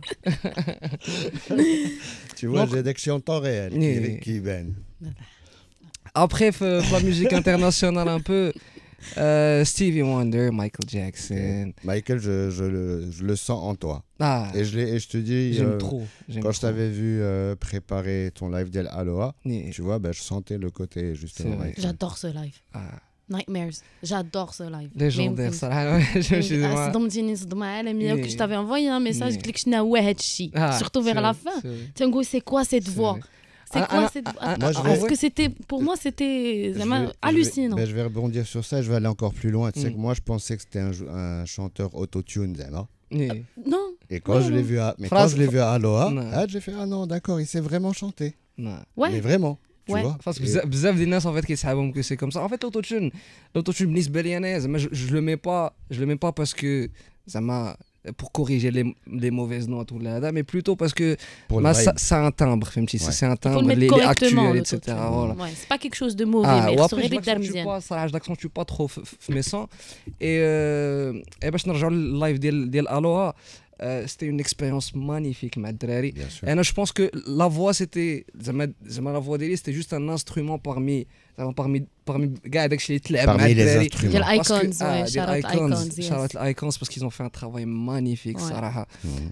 Tu vois, Donc- j'ai des qui en temps réel Oui. qui- qui viennent. Après, في في la musique internationale un peu, euh, Stevie Wonder, Michael Jackson. Michael, je, je, le, je le sens en toi. Ah, Et je, l'ai- et je te dis, j'aime euh, trop. j'aime quand je trop. t'avais vu euh, préparer ton live d'El Aloha, Nee. tu vois, ben, je sentais le côté justement. C'est vrai. Michael. J'adore ce live. Ah, Nightmares. J'adore ce live. légendaire صراحة. je me suis dit, moi- صدمتيني صدمة عالمية. Oui. وكنت je t'avais envoyé un message Oui. قلت لك شنو هو هاد الشيء. Ah, Surtout vers c'est la vrai, fin. c'est vrai. تنقول c'est quoi cette C'est voix? vrai. C'est Ah, quoi ah, cette ah, voix? ah, Moi, je Parce vais- que c'était pour moi c'était Je vais- vraiment je vais- hallucinant. ben, je vais rebondir sur ça, je vais aller encore plus loin. Tu sais Mm. que moi, je pensais que c'était un, jou- un chanteur autotune, Zema. Nee. Non, Et quand je l'ai vu à, mais quand je l'ai vu à Aloha, ah, j'ai fait ah non d'accord, il sait vraiment chanter. Ouais. Mais vraiment. Tu ouais. vois parce que بزاف ديال الناس en fait qui savent que c'est comme ça. En fait l'autotune, l'autotune بالنسبة لي أنا زعما je, je le mets pas, je le mets pas parce que زعما pour corriger les, les mauvaises notes ou là, mais plutôt parce que bah, ça, ça a un timbre, ouais. C'est un timbre, les, les actuels, et cetera. Voilà. Ouais, c'est pas quelque chose de mauvais, ah, mais après, je l'accentue pas trop mes sons. Et, euh, et bah, je rejoins le live d'El Aloha. Euh, c'était une expérience magnifique مع الدراري. Et je pense que la voix c'était زعما la voix d'Eli c'était juste un instrument parmi parmi parmi كاع داكشي اللي تلعب مع الدراري ديال ايكونز ديال ايكونز شارات الايكونز parce qu'ils ont fait un travail magnifique صراحه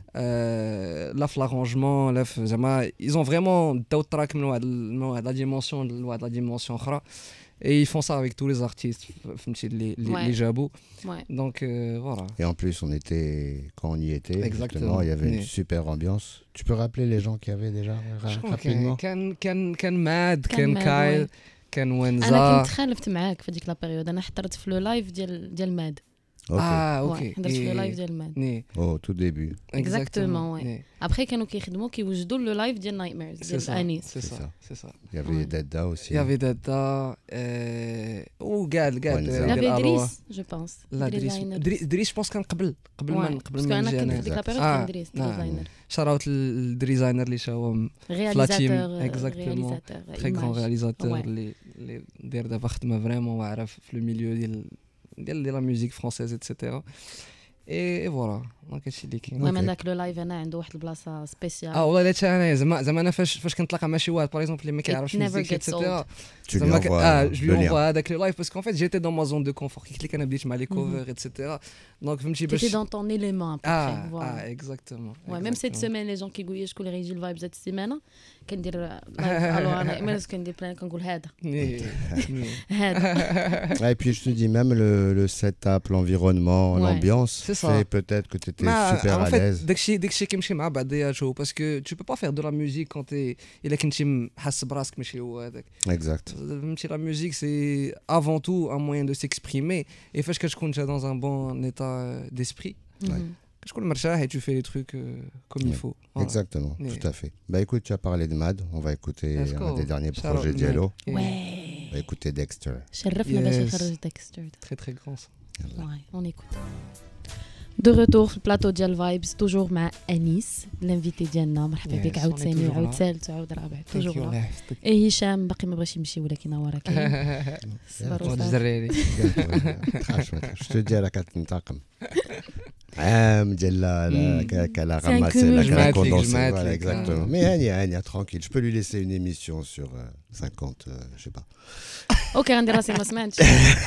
لا في l'arrangement لا في زعما ils ont vraiment داو التراك من واحد من واحد لا ديمونسيون لواحد لا ديمونسيون اخرى. Et ils font ça avec tous les artistes, les, les, ouais. les jabous. Ouais. Donc euh, voilà. Et en plus, on était, quand on y était, exactement, il y avait une super ambiance. Tu peux rappeler les gens qui avaient déjà rapidement? كان كان كان ماد كان كايل كان ونزا. أنا كنت خالفت معاك في هذيك لا بيريود. أنا حضرت في لو لايف ديال ديال ماد. Okay. Ah, ok. حضرت في لو لايف ديال ماد. Oh, tout début. Exactement, ouais. Après, كانوا كيخدموا كيوجدوا le live ديال Nightmares ديال أنيس. C'est ça, c'est ça. Il y avait Dada aussi. Il y avait Dada. Ou Gad, Gad. Il y avait Driss, je pense. La Driss. Driss, je pense كان قبل قبل ما قبل ما نجي أنا. parce que أنا كنت في ديك لا بيريود كان Driss, designer. Shout out le designer اللي شاو réalisateur, exactement. Très grand réalisateur اللي اللي داير دابا خدمة فريمون واعرف في الميليو ديال ديال لا ميوزيك فرونسيز ايتترا. اي فوالا دونك هادشي اللي كاين. المهم هذاك لو لايف انا عنده واحد البلاصه سبيسيال. اه والله هادشي انا زعما زعما انا فاش فاش كنتلاقى مع شي واحد باغ اكزومبل اللي ما كيعرفش ميوزيك ايتترا زعما اه جو لي اونفوا هذاك لو لايف باسكو ان فيت جيتي دون ما زون دو كونفور قلت لك انا بديت مع لي كوفر ايتترا دونك فهمتي باش تي دون طون ايليمون اه اه اكزاكتومون. وي ميم سيت سيمين لي جون كيقولوا لي شكون اللي غيجي الفايبز هاد السيمانه كندير لايف الو انا ايميل كندير بلان كنقول هذا هذا. Et puis je te dis même le le setup, l'environnement, l'ambiance fait peut-être que tu étais super à l'aise. داكشي داكشي كيمشي مع بعضياتو باسكو tu peux pas faire de la musique quand tu الا كنتي حاس براسك ماشي هو هذاك. Exact. فهمتي la musique c'est avant tout un moyen de s'exprimer et فاش كتكون dans un bon état d'esprit كتكون مرتاح et tu fais les trucs euh, comme ouais. il faut. Voilà. Exactement, ouais. Tout à fait. Bah écoute, tu as parlé de Mad, on va écouter un des derniers projets d'Yellow. Ouais. Bah écoutez Dexter. شرفنا باش يخرج Dexter. Très très grand ça. Ouais, on écoute. De retour في البلاطو ديال فايبس توجور مع انيس الانفيتي ديالنا. مرحبا بك عاود ثاني وعاود ثالث وعاود رابع توجور. اي هشام باقي ما بغاش يمشي ولكن هو راه كاين. صبر الدراري. Je te dis elle a كتنتقم. عام ديال لا كلا غماسي لا كلا كوندونسي. Voilà exactement. Mais هاني هاني tranquille, je peux lui laisser une émission sur cinquante je sais pas. OK, عندي راسي ما سمعتش.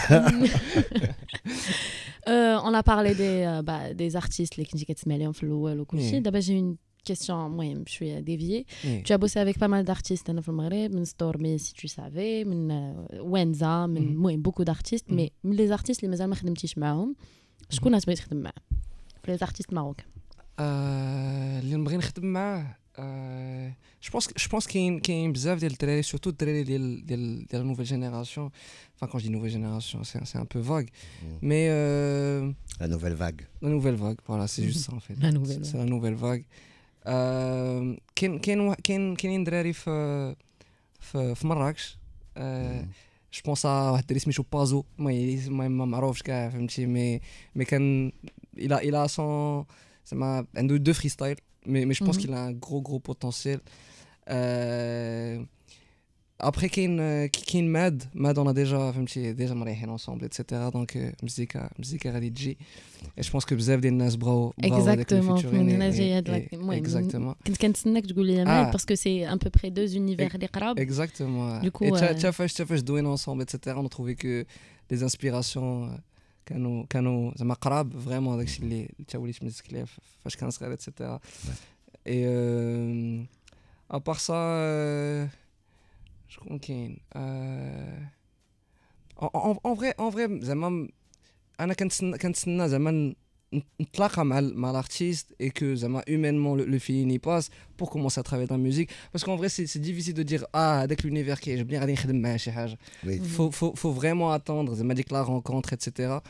Euh, on a parlé des, euh, bah, des artistes les qui كتسمع لهم في الأول وكل شيء. دابا j'ai une question مهم شوية déviée. Tu as bossé avec pas mal d'artistes هنا في المغرب من ستورمي si tu savais من وينزا من المهم beaucoup d'artistes mais من les artistes اللي مازال ما خدمتيش معاهم شكون تبغي تخدم معاه في les artistes marocains؟ اللي نبغي نخدم معاه je pense je pense qu'il y a une bzaf ديال الدراري surtout الدراري ديال ديال ديال la nouvelle génération. Enfin quand je dis nouvelle génération c'est c'est un peu vague mmh. mais euh, la nouvelle vague la nouvelle vague voilà c'est juste ça en fait la nouvelle c'est la nouvelle vague. كاين كاين كاين كاينين دراري في في في مراكش je pense à واحد الدري سميتو بازو ما ما معروفش كاع فهمتي مي مي كان il a il a son زعما عنده دو فري ستايل mais mais je pense mmh. qu'il a un gros gros potentiel. Euh, après كاين كاين ماد ماد on a déjà فهمتي déjà مريحين ensemble et cetera donc مزيكا مزيكا غادي تجي et je pense que بزاف ديال الناس بغاو بغاو هذاك الفيتشرين. انا جايه المهم كنت كنتسناك تقول لي ماد باسكو سي ان بو بري دو زونيفير اللي قراب. Exactement. et تا فاش تا فاش دوينا ensemble et cetera on a trouvé que les inspirations كانوا كانوا زعما قراب فريمون داكشي اللي تا وليت مزك ليه فاش كان صغير ايتترا. اي ا بار سا شكون كاين اون فري اون فري زعما انا كنتسنى كنتسنى زعما نتلاقى مع مع l'artiste et que زعما humainement le, le feeling y passe pour commencer à travailler dans la musique parce qu'en vrai c'est c'est difficile de dire ah avec l'univers qui est bien غادي نخدم معاه شي حاجه. faut faut faut vraiment attendre زعما ديك la rencontre et cetera.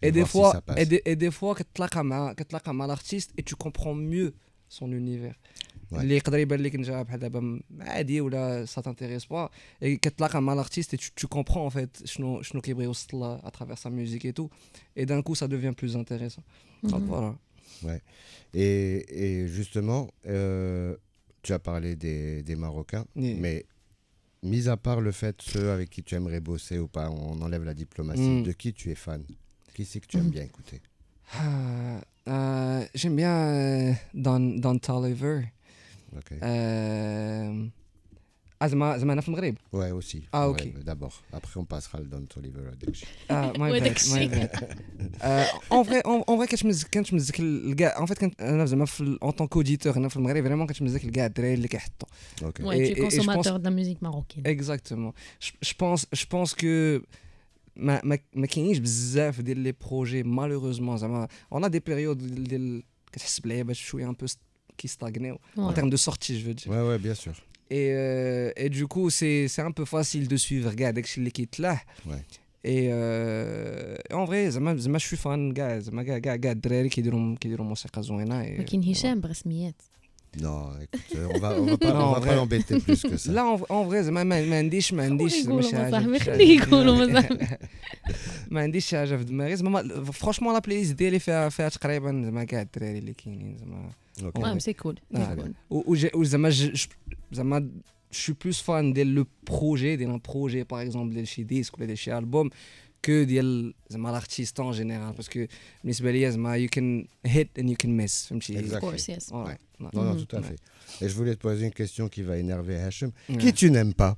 Et, et des fois, si et, des, et des fois, que tu as l'artiste et tu comprends mieux son univers. اللي يقدر يبان لك انت بحال دابا عادي ولا ça t'intéresse pas et كتلاقى مع l'artiste et tu, tu comprends en fait شنو شنو كيبغي يوصل له à travers sa musique et tout et d'un coup ça devient plus intéressant. Mm-hmm. Donc, voilà. Ouais. Et, et justement euh, tu as parlé des, des Marocains, yeah. mais mis à part le fait ceux avec qui tu aimerais bosser ou pas, on enlève la diplomatie, mm. de qui tu es fan? Qui c'est que tu aimes mm. bien écouter? ah, euh, J'aime bien euh, Don, Don Toliver. Ok. Euh... Ah, زعما زعما أنا في المغرب. Ouais, aussi. Ah, ok. Ouais, d'abord. Après, on passera le Don Toliver à Dakshi. Ah, my bad, my bad. En vrai, en vrai, كنت كنت مزك الكاع. En fait, كنت أنا زعما en tant qu'auditeur هنا في المغرب vraiment كنت مزك الكاع الدراري اللي كيحطوا. Ok. Ouais, tu es consommateur de la musique marocaine. Exactement. Je pense, je pense que ما ما ما كاينينش بزاف ديال لي بروجي malheureusement زعما on a des périodes ديال كتحس بلعيبات شويه un peu qui stagnent ouais. en termes de sortie, je veux dire. Ouais, ouais, bien sûr. Et, euh, et du coup, c'est, c'est un peu facile de suivre. Regarde, avec les kits là. Ouais. Et euh, en vrai, je suis fan. Regarde, regarde, دراري كيديروا كيديروا موسيقى زوينة. ما كاين هشام برسميات. Non, écoute, on va, on va pas, non, on va pas l'embêter plus que ça. Là, en, en vrai, ما ما عنديش ما عنديش ماشي حاجة. خليه يقولوا مزاح. ما عنديش حاجة في دماغي. زعما فرانشمون لا بلايست ديالي فيها فيها تقريبا زعما كاع الدراري اللي كاينين زعما. Ouais, c'est cool. Ou زعما زعما je suis plus fan de le projet, d'un projet par exemple de chez disque ou de chez album que ديال زعما l'artiste en général parce que بالنسبة لي زعما you can hit and you can miss فهمتي. Of course, yes. Ouais. Non, non, tout à fait. Et je voulais te poser une question qui va énerver Hachem. Ouais. Qui tu n'aimes pas?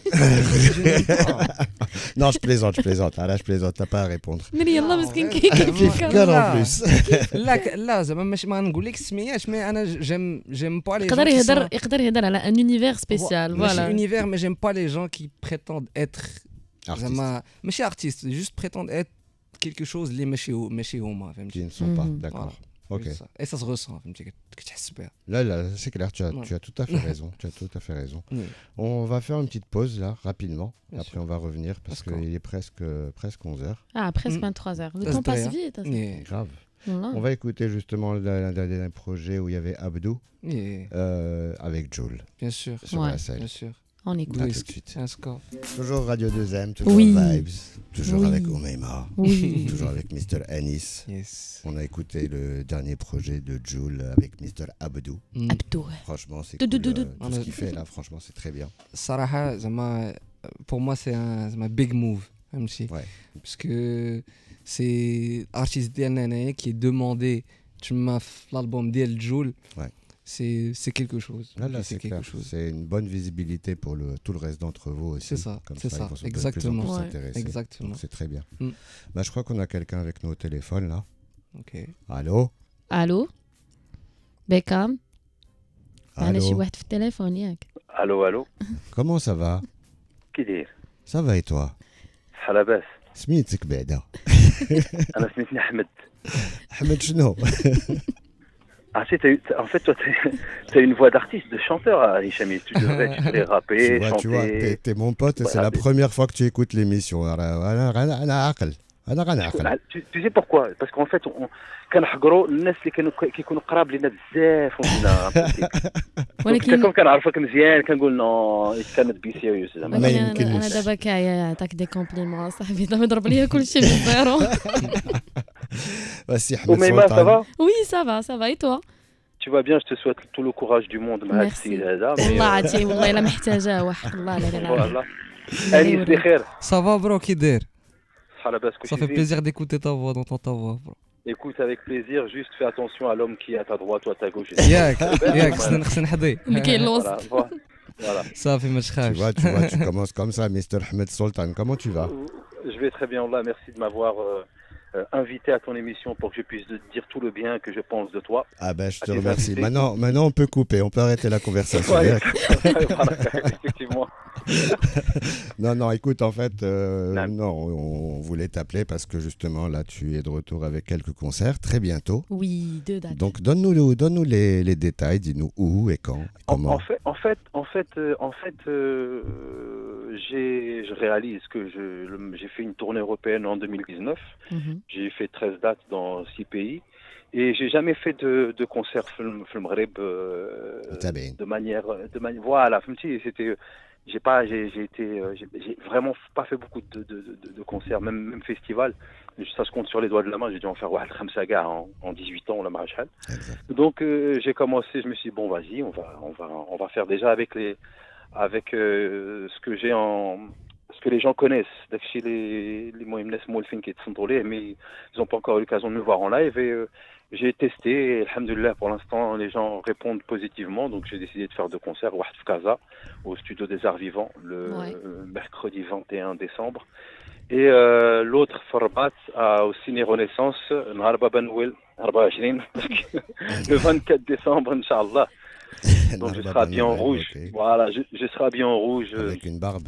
Non, je plaisante, je plaisante. Ah là, je plaisante, t'as pas à répondre. Mais يلا مسكين كيف كان en plus. لا لا زعما ماشي ما نقول لك السميات mais انا j'aime j'aime pas les gens يقدر يهضر يقدر يهضر على un univers spécial. Voilà. Un univers mais j'aime pas les gens qui prétendent être زعما ماشي artiste, juste prétendent être quelque chose اللي ماشي ماشي هما فهمتي. Qui ne sont pas, d'accord. Ok. Et ça se ressent, là, là, c'est clair, tu as, tu as tout à fait raison. Tu as tout à fait raison. Oui. On va faire une petite pause là, rapidement. Bien Après, sûr. On va revenir parce qu'il est presque, presque onze heures. Ah, presque vingt-trois heures. Le temps passe vite. C'est grave. Voilà. On va écouter justement l'un des derniers projets où il y avait Abdou euh, avec Joule. Bien sûr. Sur ouais. la scène. Bien sûr. On écoute. À tout de suite. Un score. Toujours Radio deux M, toujours oui. Vibes, toujours oui. avec Oumaima, oui. toujours avec mister Anis. Yes. On a écouté le dernier projet de Joule avec mister Abdou. Mm. Abdou. Franchement, c'est cool. Euh, tout ce qu'il fait là, franchement, c'est très bien. Saraha, pour moi, c'est un, un big move. Ouais. Parce que c'est artiste d'Yanana qui est demandé. Tu m'as fait l'album d'El Joule. Ouais. C'est, c'est quelque chose. Là, là, c'est quelque chose. C'est une bonne visibilité pour le, tout le reste d'entre vous aussi. C'est ça, Comme c'est ça, ça. Ils vont se exactement. De plus en plus s'intéresser. Exactement. Donc, c'est très bien. Mm. Bah, je crois qu'on a quelqu'un avec nous au téléphone là. Ok. Allô? Allô? Beckham? Allô? شي واحد في التليفون ياك. Allô, allô? Comment ça va? كي داير؟ Ça va et toi? بحال لاباس. سميتك بعدا؟ أنا سميتني أحمد. أحمد شنو؟ Ah, tu sais, en fait, toi, tu as une voix d'artiste, de chanteur à Hichami. Tu devrais, tu devrais rapper, tu vois, chanter. Tu vois, t'es, t'es mon pote, ouais, c'est la première fois que tu écoutes l'émission. Tu, tu sais pourquoi? Parce qu'en fait, on كنحقروا الناس اللي كانوا كيكونوا قراب لينا بزاف وكنا ولكن كون كنعرفك مزيان كنقول نو كانت بي سيريوس زعما ما يمكنش. انا دابا كاع عطاك دي كومبليمون صاحبي ضرب ليا كلشي بالزيرو. Vas-y, Ahmed Oumaima, ça va? Oui, ça va, ça va. Et toi? Tu vas bien, je te souhaite tout le courage du monde. Merci. والله عرفتي والله الا محتاجاه وحق الله لا لا. Voilà. أنيس بخير. Ça va bro, qui der? Ça fait plaisir d'écouter ta voix, d'entendre ta voix bro. Écoute avec plaisir, juste fais attention à l'homme qui est à ta droite ou à ta gauche. ياك ياك خصنا نحضي. اللي كاين الوسط. Voilà. صافي ما تخافش. Tu vois, tu vois, tu commences comme ça, mister Ahmed Sultan. Comment tu vas? Je vais très bien, Allah. Merci de m'avoir euh, euh, invité à ton émission pour que je puisse dire tout le bien que je pense de toi. Ah ben, je te remercie. Maintenant, maintenant, on peut couper, on peut arrêter la conversation. Ouais, voilà, effectivement. Non, non, écoute, en fait, euh, non, on voulait t'appeler parce que justement, là, tu es de retour avec quelques concerts très bientôt. Oui, deux dates. Donc, donne-nous, donne-nous les, les détails, dis-nous où et quand, et comment. En, en fait, en fait, en fait, euh, en fait euh, j'ai, je réalise que je, le- j'ai fait une tournée européenne en deux mille dix-neuf. Mhm. J'ai fait treize dates dans six pays. Et j'ai jamais fait de, de concert film, film Maghreb, euh, متابعين. de manière, de manière, voilà, فهمتي, c'était, j'ai pas, j'ai, j'ai été, euh, j'ai, j'ai vraiment pas fait beaucoup de, de, de, de concerts, même, même festival. Ça se compte sur les doigts de la main. J'ai dû en faire واحد خمسة كاع en, en dix-huit ans, la marachal. Exact. Donc euh, j'ai commencé, je me suis dit, bon, vas-y, on va, on va, on va faire déjà avec les, avec euh, ce que j'ai en, ce que les gens connaissent. Chez les, les Moïmnes Moulfin qui sont tournés, mais ils n'ont pas encore eu l'occasion de me voir en live. Et euh, j'ai testé. Et, alhamdoulilah, pour l'instant, les gens répondent positivement. Donc j'ai décidé de faire deux concerts, واحد في Casa, au studio des Arts Vivants, le Ouais. euh, mercredi vingt et un décembre. Et euh, l'autre, Forbat, au Ciné Renaissance, نهار بابا نويل أربعة وعشرين, parce que le vingt-quatre décembre, Inch'Allah. Donc je serai habillé en rouge. Ok. Voilà, je, je serai habillé en rouge. euh, Avec une barbe.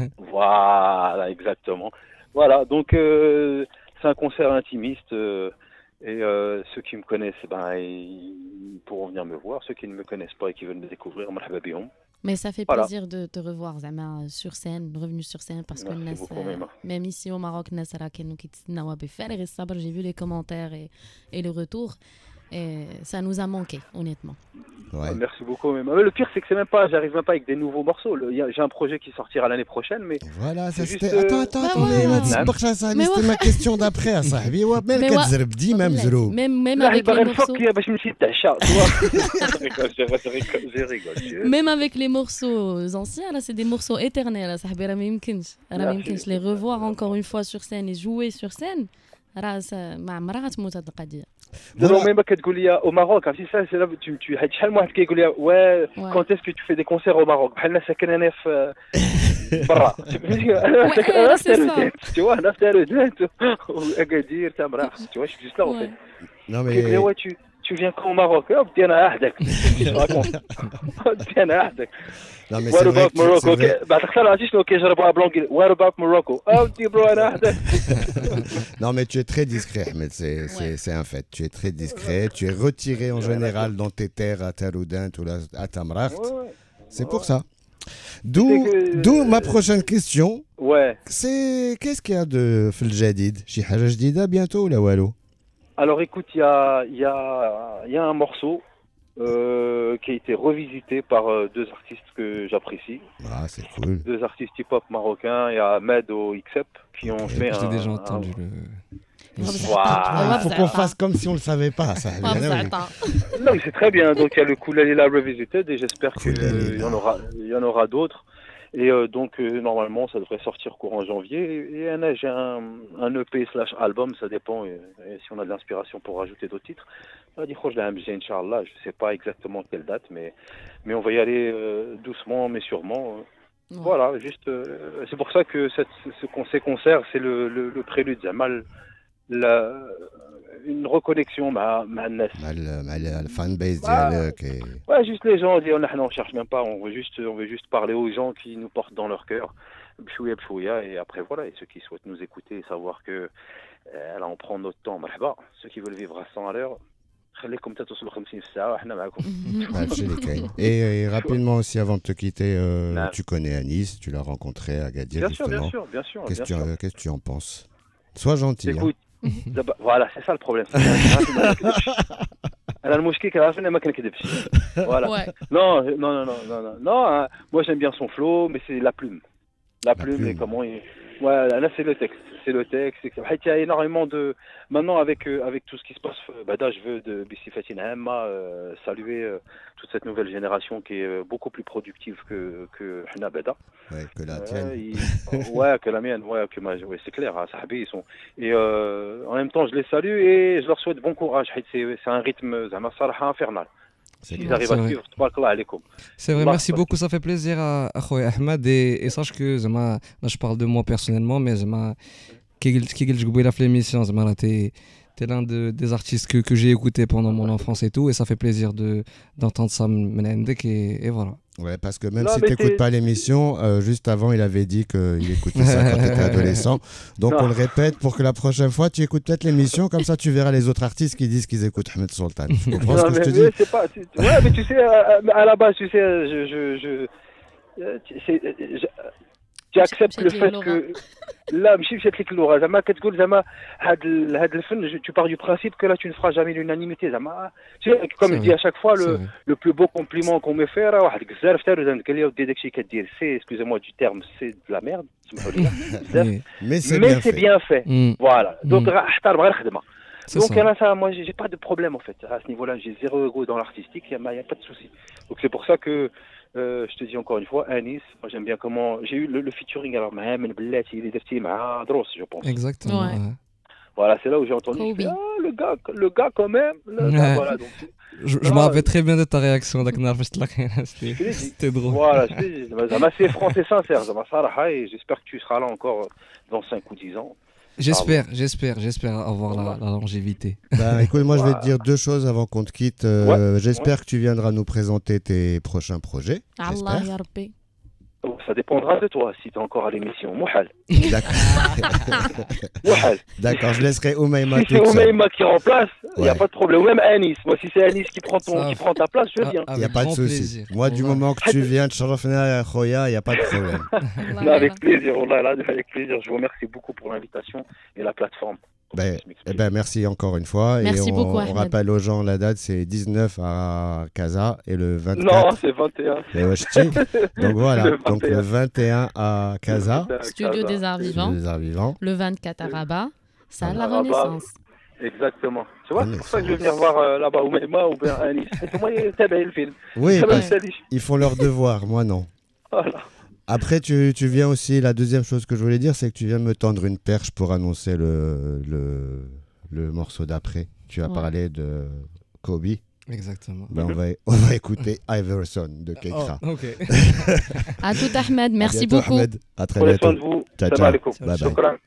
Voilà, exactement. Voilà, donc euh, c'est un concert intimiste. euh, et euh, ceux qui me connaissent, ben, ils pourront venir me voir. Ceux qui ne me connaissent pas et qui veulent me découvrir, مرحبا بهم. Mais ça fait Voilà. plaisir de te revoir زعما sur scène, revenu sur scène parce que Merci الناس beaucoup, Mima. même ici au Maroc الناس راه كانوا كيتسناوها بفارغ الصبر. J'ai vu les commentaires et, et le retour et ça nous a manqué honnêtement. Ouais. Merci beaucoup. Mais mais le pire, c'est que c'est même pas, j'arrive même pas avec des nouveaux morceaux. Le- y a- J'ai un projet qui sortira l'année prochaine, mais Voilà, ça C'est c'était. juste, Attends, euh, attends, Bah attends, mais ouais. ما تسبقش يا صاحبي, Mais c'était ouais. ma question d'après يا صاحبي. ومالك Mais ouais. كتزرب ديما مزروب. Même même là, avec il les le morceaux, fuck, باش نمشي نتعشى. tu vois. Je rigole, je rigole, je rigole, je- même avec les morceaux anciens là, c'est des morceaux éternels là صاحبي. راه ما يمكنش راه ما Merci. يمكنش les revoir encore une fois sur scène et jouer sur scène. راه ça- ما عمرها تموت هاد القضيه. Non, mais quand tu dis au Maroc, si ça, c'est là, tu tu as شحال من واحد كيقول لي ouais, Ouais. quand est-ce que tu fais des concerts au Maroc? بحال الناس ساكن هنا في برا. Ouais, c'est ça. Tu vois, انا في تارودات واكادير تاع مراكش, tu vois, je suis juste là en fait. Ouais. Non كيقول لي mais. ouais, tu tu viens quand au Maroc? Ah, بدي انا احدك. Je raconte. بدي انا احدك. Non mais What c'est vrai about que tu- c'est Morocco? vrai. بعد اختار عرفتي شنو كيجربوها بلونجي. What about Morocco? Ah, بدي برو انا احدك. Non mais tu es très discret, Ahmed, c'est Ouais. c'est- c'est un fait. Tu es très discret, tu es retiré en général dans tes terres à Taroudant ou là, à Tamraght. Ouais, ouais. C'est pour ça. D'où C'est que- d'où ma prochaine question, Ouais. c'est qu'est-ce qu'il y a de في الجديد? شي حاجة جديدة bientôt ولا والو؟ Alors écoute, il y a, il y, a, il y a un morceau euh, qui a été revisité par euh, deux artistes que j'apprécie. Ah, c'est cool. Deux artistes hip-hop marocains, il y a Ahmed au X E P qui ont Ok, fait J'ai un... déjà un- entendu le. Voilà. Il faut qu'on fasse comme si on le savait pas. Ça. Ah, vous attends. Non mais c'est très bien, donc il y a le Koulalila Revisited et j'espère qu'il Koulalila. y en aura, il y en aura d'autres. Et euh, donc euh, normalement ça devrait sortir courant janvier. Et, et Anna, j'ai un, un E P slash album, ça dépend et, et si on a de l'inspiration pour rajouter d'autres titres. On va dire Inch'Allah, je sais pas exactement quelle date, mais, mais on va y aller euh, doucement mais sûrement. Ouais. Voilà, juste euh, c'est pour ça que cette, ce, ces concerts, c'est le, le, le prélude, Zamal, la, une reconnexion مع مع الناس. مع ال- مع ال- الفان بيز Ah. ديالك et- Ouais, juste les gens, on dit, on, on cherche même pas, on veut juste, on veut juste parler aux gens qui nous portent dans leur cœur, bchouya bchouya, et après voilà, et ceux qui souhaitent nous écouter et savoir que euh, là on prend notre temps, marhaba. Ceux qui veulent vivre à cent à l'heure, خليكم توصلوا خمسين ساعة وحنا معكم. هادشي اللي كاين. Et, et rapidement aussi avant de te quitter, euh, Non. tu connais Anis, tu l'as rencontré à Agadir Bien sûr, bien justement. sûr, bien sûr. Qu'est-ce que bien tu, sûr. euh, qu'est-ce que tu en penses? Sois gentil. Hein. Écoute, d'abord- voilà, c'est ça le problème. انا المشكل كنعرف اني ما كنكذبش. Voilà. Ouais. Non, euh, non, non, non, non, non, non. hein. Moi, j'aime bien son flow, mais c'est la plume. La, La plume, plume. et comment il... Ouais, là, c'est le texte. C'est le texte. et cetera. Il y a énormément de... Maintenant, avec, euh, avec tout ce qui se passe, euh, bah, là, je veux de Bissi Fatina Hamma euh, saluer euh, toute cette nouvelle génération qui est euh, beaucoup plus productive que, que Hna Bada. Ouais, que la Ouais, tienne. ils- ouais, que la mienne, ouais, que ma... ouais, c'est clair, hein, Sahabi, ils sont. Et euh, en même temps, je les salue et je leur souhaite bon courage. C'est c'est un rythme, zama صراحة infernal. C'est Ils clair. arrivent C'est à vrai. suivre. Tabarakallah alaikum. C'est vrai, Allah merci akbar. beaucoup, ça fait plaisir à, à Khoya Ahmed et, et sache que zama, là je parle de moi personnellement, mais zama, qui قلت قبيله في l'émission, zama, là, t'es t'es l'un de, des artistes que, que j'ai écouté pendant mon enfance et tout, et ça fait plaisir de d'entendre ça من عندك et, et voilà. Ouais, parce que même Non, si mais tu n'écoutes t'es- pas l'émission, euh, juste avant, il avait dit qu'il écoutait ça quand il était adolescent. Donc Non. on le répète pour que la prochaine fois, tu écoutes peut-être l'émission, comme ça tu verras les autres artistes qui disent qu'ils écoutent Ahmed Sultan. Tu comprends ce Non, que mais, je te mais dis? c'est pas. c'est- Ouais, mais tu sais, à, à la base, tu sais, je. je, je euh, tu sais, je- tu tu acceptes le fait que là ماشي مشات لك اللغه زعما كتقول زعما هاد هاد الفن tu pars du principe que là tu ne feras jamais l'unanimité زعما comme je dis à chaque fois le le plus beau compliment qu'on me fait راه واحد بزاف تاع زعما قال لي ودي داكشي كدير سي excusez-moi du terme c'est de la merde سمحوا لي بزاف mais c'est bien fait voilà donc احترم غير خدمه. Donc là, ça, moi, j'ai pas de problème en fait. À ce niveau-là, j'ai zéro ego dans l'artistique, il n'y a, a pas de souci. Donc c'est pour ça que euh, je te dis encore une fois, Anis, moi j'aime bien comment j'ai eu le, le featuring alors même Bellati, il est مع Dross, je pense. Exactement. Ouais. Ouais. Voilà, c'est là où j'ai entendu je fais, ah, le gars, le gars quand même. Le gars, ouais. Voilà, donc, je je me rappelle très bien de ta réaction, c'était drôle. Voilà, je te dis, c'est français sincère, et j'espère que tu seras là encore dans cinq ou dix ans. J'espère, j'espère, j'espère avoir la, la longévité. Bah, écoute, moi, je vais te dire deux choses avant qu'on te quitte. Euh, ouais, j'espère ouais. que tu viendras nous présenter tes prochains projets. Allah ya Rabbi. Ça dépendra de toi, si tu es encore à l'émission. Mouhal. D'accord. D'accord, je laisserai Oumaima. Si c'est Oumaima qui remplace, il n'y a pas de problème. Ou même Anis. Moi, si c'est Anis qui prend, ton, qui prend ta place, je viens. Il n'y a pas de souci. Moi, du moment que tu viens de Sharafna Khoya, il n'y a pas de problème. Non, avec plaisir. Avec plaisir. Je vous remercie beaucoup pour l'invitation et la plateforme. Ben, eh ben, merci encore une fois. Merci et on, beaucoup, on rappelle aux gens la date, c'est dix-neuf à Casa et le vingt-quatre. Non, c'est vingt et un. Et donc voilà, le donc le vingt et un à Casa. Studio des Arts Vivants. Des Arts Vivants. Le vingt-quatre à Rabat. Ça la Renaissance. Exactement. Tu vois, c'est pour ça que je vais venir voir euh, là-bas Oumaima ou bien Anis. Moi, c'est le film. Oui, ils font leur devoir, moi non. Voilà. Après, tu, tu viens aussi, la deuxième chose que je voulais dire, c'est que tu viens me tendre une perche pour annoncer le, le, le morceau d'après. Tu as ouais. parlé de Kobe. Exactement. Ben, on, va, on va écouter Iverson de Keitra. Oh, ok. À tout Ahmed, merci bientôt, beaucoup. Ahmed. À très Prenez bientôt. soin de vous. Ciao, ciao. Bye bye.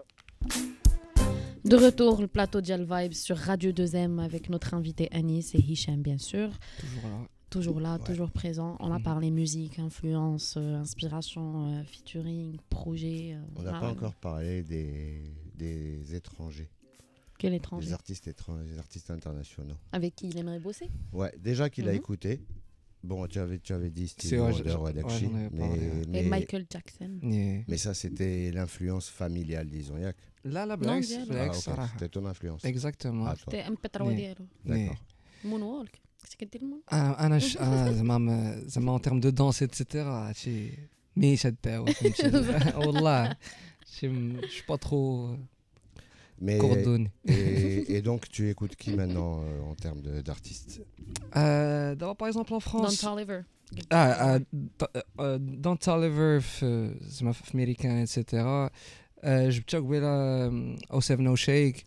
De retour, le plateau Dial Vibes sur Radio deux M avec notre invité Anis et Hicham, bien sûr. Toujours là. Toujours là, ouais. toujours présent. On a parlé musique, influence, euh, inspiration, euh, featuring, projet. Euh, On n'a pas encore parlé des, des étrangers. Quel étranger? Des artistes étrangers, des artistes internationaux. Avec qui il aimerait bosser? Ouais, déjà qu'il mm-hmm. a écouté. Bon, tu avais, tu avais dit Steve ouais, Wonder, ouais, Dakshi, ouais, mais, mais, et Michael Jackson. Yeah. Mais ça, c'était l'influence familiale, disons. Yak. Là, la blague, ah, okay. C'était ton influence. Exactement. Ah, c'était M P trois ديالو. D'accord. Moonwalk. انا انا انا زعما زعما en termes de danse et cetera شي ميش هدا والله شي je pas trop mais coordonné. Et, et donc tu écoutes qui maintenant euh, en termes de, d'artistes euh, d'abord par exemple en France Don Toliver. ah Don Toliver زعما في américain et cetera جبت قبيله او سيفن او شيك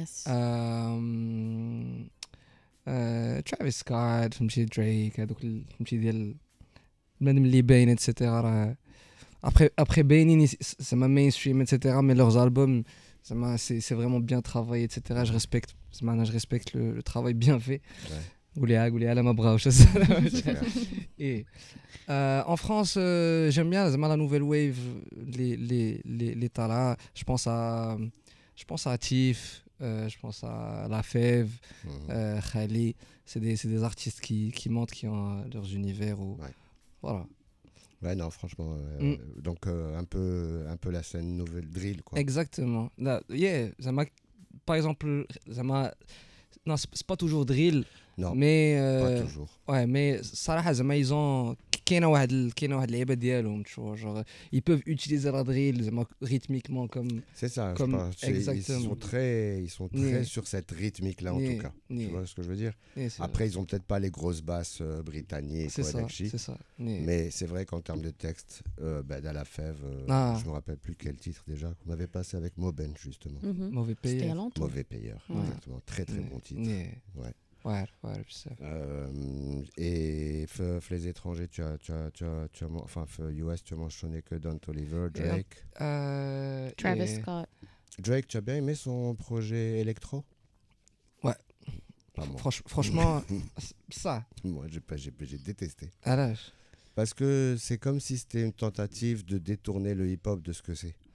ترافيس سكوت فهمتي دريك هذوك فهمتي ديال بنادم اللي باين اتسيتيرا راه ابري ابري باينين زعما مين ستريم اتسيتيرا مي لوغز البوم زعما سي سي فريمون بيان ترافاي اتسيتيرا جو ريسبكت زعما انا جو ريسبكت لو ترافاي بيان في قوليها قوليها لا ما بغاوش اي en France euh, j'aime bien زعما la nouvelle wave les les les les talents je pense à je pense à Tif. Euh, je pense à La Fève, mmh. euh, Khali, c'est des, c'est des artistes qui, qui montrent qui ont euh, leurs univers. Ou... Ouais. Voilà. Ouais, non, franchement. Euh, mmh. Donc, euh, un, peu, un peu la scène nouvelle drill, quoi. Exactement. Là, yeah, ça m'a, par exemple, ça m'a, non, c'est, c'est pas toujours drill. Non, mais, euh, pas toujours. Ouais, mais صراحة زعما ils ont كاينه واحد ال... كاينه واحد اللعيبه ديالهم تشوف genre ils peuvent utiliser la drill زعما rythmiquement comme c'est ça comme je pense, ils sont très ils sont très yeah. sur cette rythmique là en yeah. tout cas yeah. tu vois ce que je veux dire yeah, après vrai. Ils ont peut-être pas les grosses basses euh, britanniques c'est quoi, ça, c'est ça yeah. mais c'est vrai qu'en termes de texte euh, bah, dans La Fève euh, ah. je me rappelle plus quel titre déjà qu'on avait passé avec Moben justement mm-hmm. Mauvais payeur Mauvais payeur ouais. exactement très très yeah. bon titre yeah. ouais Ouais, ouais, ça. Euh, et f, f les étrangers, tu as, tu as, tu as, tu as, enfin, U S, tu as mentionné que Don Toliver, Drake. Euh, Travis et... Scott. Drake, tu as bien aimé son projet électro? Ouais. Pas moi. Franch, franchement, ça. Moi, j'ai, pas, j'ai, j'ai détesté. À l'âge. Parce que c'est comme si c'était une tentative de détourner le hip-hop de ce que c'est.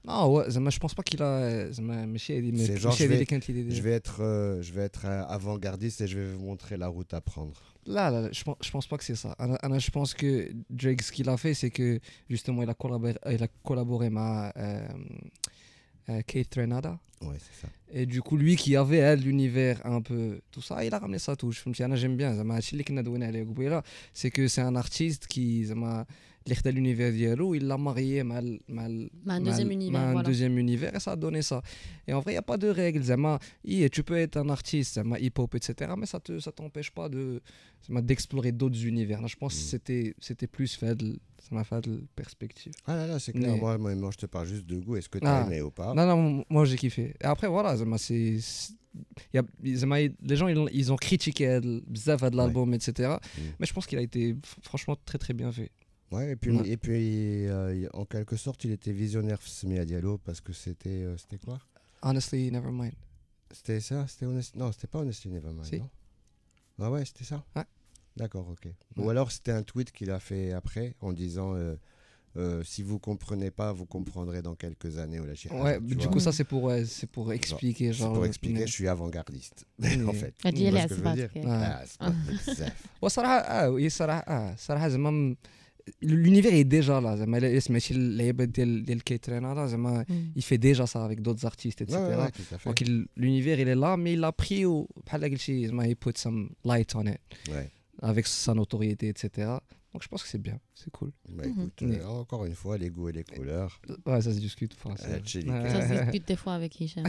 Ah ouais, je pense pas qu'il a. C'est genre, je vais, je vais être, euh, je vais être avant-gardiste et je vais vous montrer la route à prendre. Là, là, je pense, je pense pas que c'est ça. Anna, je pense que Drake, ce qu'il a fait, c'est que justement, il a collaboré, il a collaboré avec euh, euh, Keith Renada. Ouais, c'est ça. Et du coup, lui qui avait elle, l'univers un peu, tout ça, il a ramené sa touche. J'aime bien. C'est que c'est un artiste qui. Il a l'univers diallo, il l'a marié avec un deuxième univers. Un voilà. deuxième univers et ça a donné ça. Et en vrai, il n'y a pas de règles. Tu peux être un artiste, hip-hop, et cetera. Mais ça ne te, ça t'empêche pas de, d'explorer d'autres univers. Je pense que c'était, c'était plus fait de, ça m'a fait de perspective. Ah là là, c'est clair. Mais... Moi, moi, moi, je te parle juste de goût. Est-ce que tu as ah. aimé ou pas? Non, non, moi j'ai kiffé. Et après, voilà, c'est. Y a, les gens ils, ils ont critiqué bzaf de l'album, ouais. et cetera. Mm. Mais je pense qu'il a été franchement très très bien fait. Ouais, et puis, ouais. Et puis euh, en quelque sorte, il était visionnaire Smia Diallo parce que c'était, euh, c'était quoi? Honestly, Nevermind. C'était ça? C'était honest... Non, c'était pas Honestly Nevermind. Si. Non ah ouais, c'était ça? Ouais. D'accord, ok. Ouais. Ou alors c'était un tweet qu'il a fait après en disant euh, euh, si vous comprenez pas, vous comprendrez dans quelques années. Ou la chirurgie, ouais, du vois. coup, ça c'est pour, euh, c'est pour expliquer. Genre, genre, c'est pour expliquer, je suis avant-gardiste. en fait. Elle dit elle est dire. Ah, c'est pas bzaf. Ouais, صراحة oui, صراحة صراحة زعما l'univers est déjà là. زعما إلا سمعتي اللعيبات ديال ديال كيترين هذا زعما il fait déjà ça avec d'autres artistes, et cetera. Ouais, ouais, Donc il, l'univers il est là, mais il l'a pris ou بحال قلتي زعما he put some light on it. Ouais. Avec sa notoriété, et cetera. Donc je pense que c'est bien, c'est cool. Bah, écoute, mmh. euh, encore une fois, les goûts et les couleurs. Ouais, ça se discute. Enfin, euh, ça se discute des fois avec Hicham.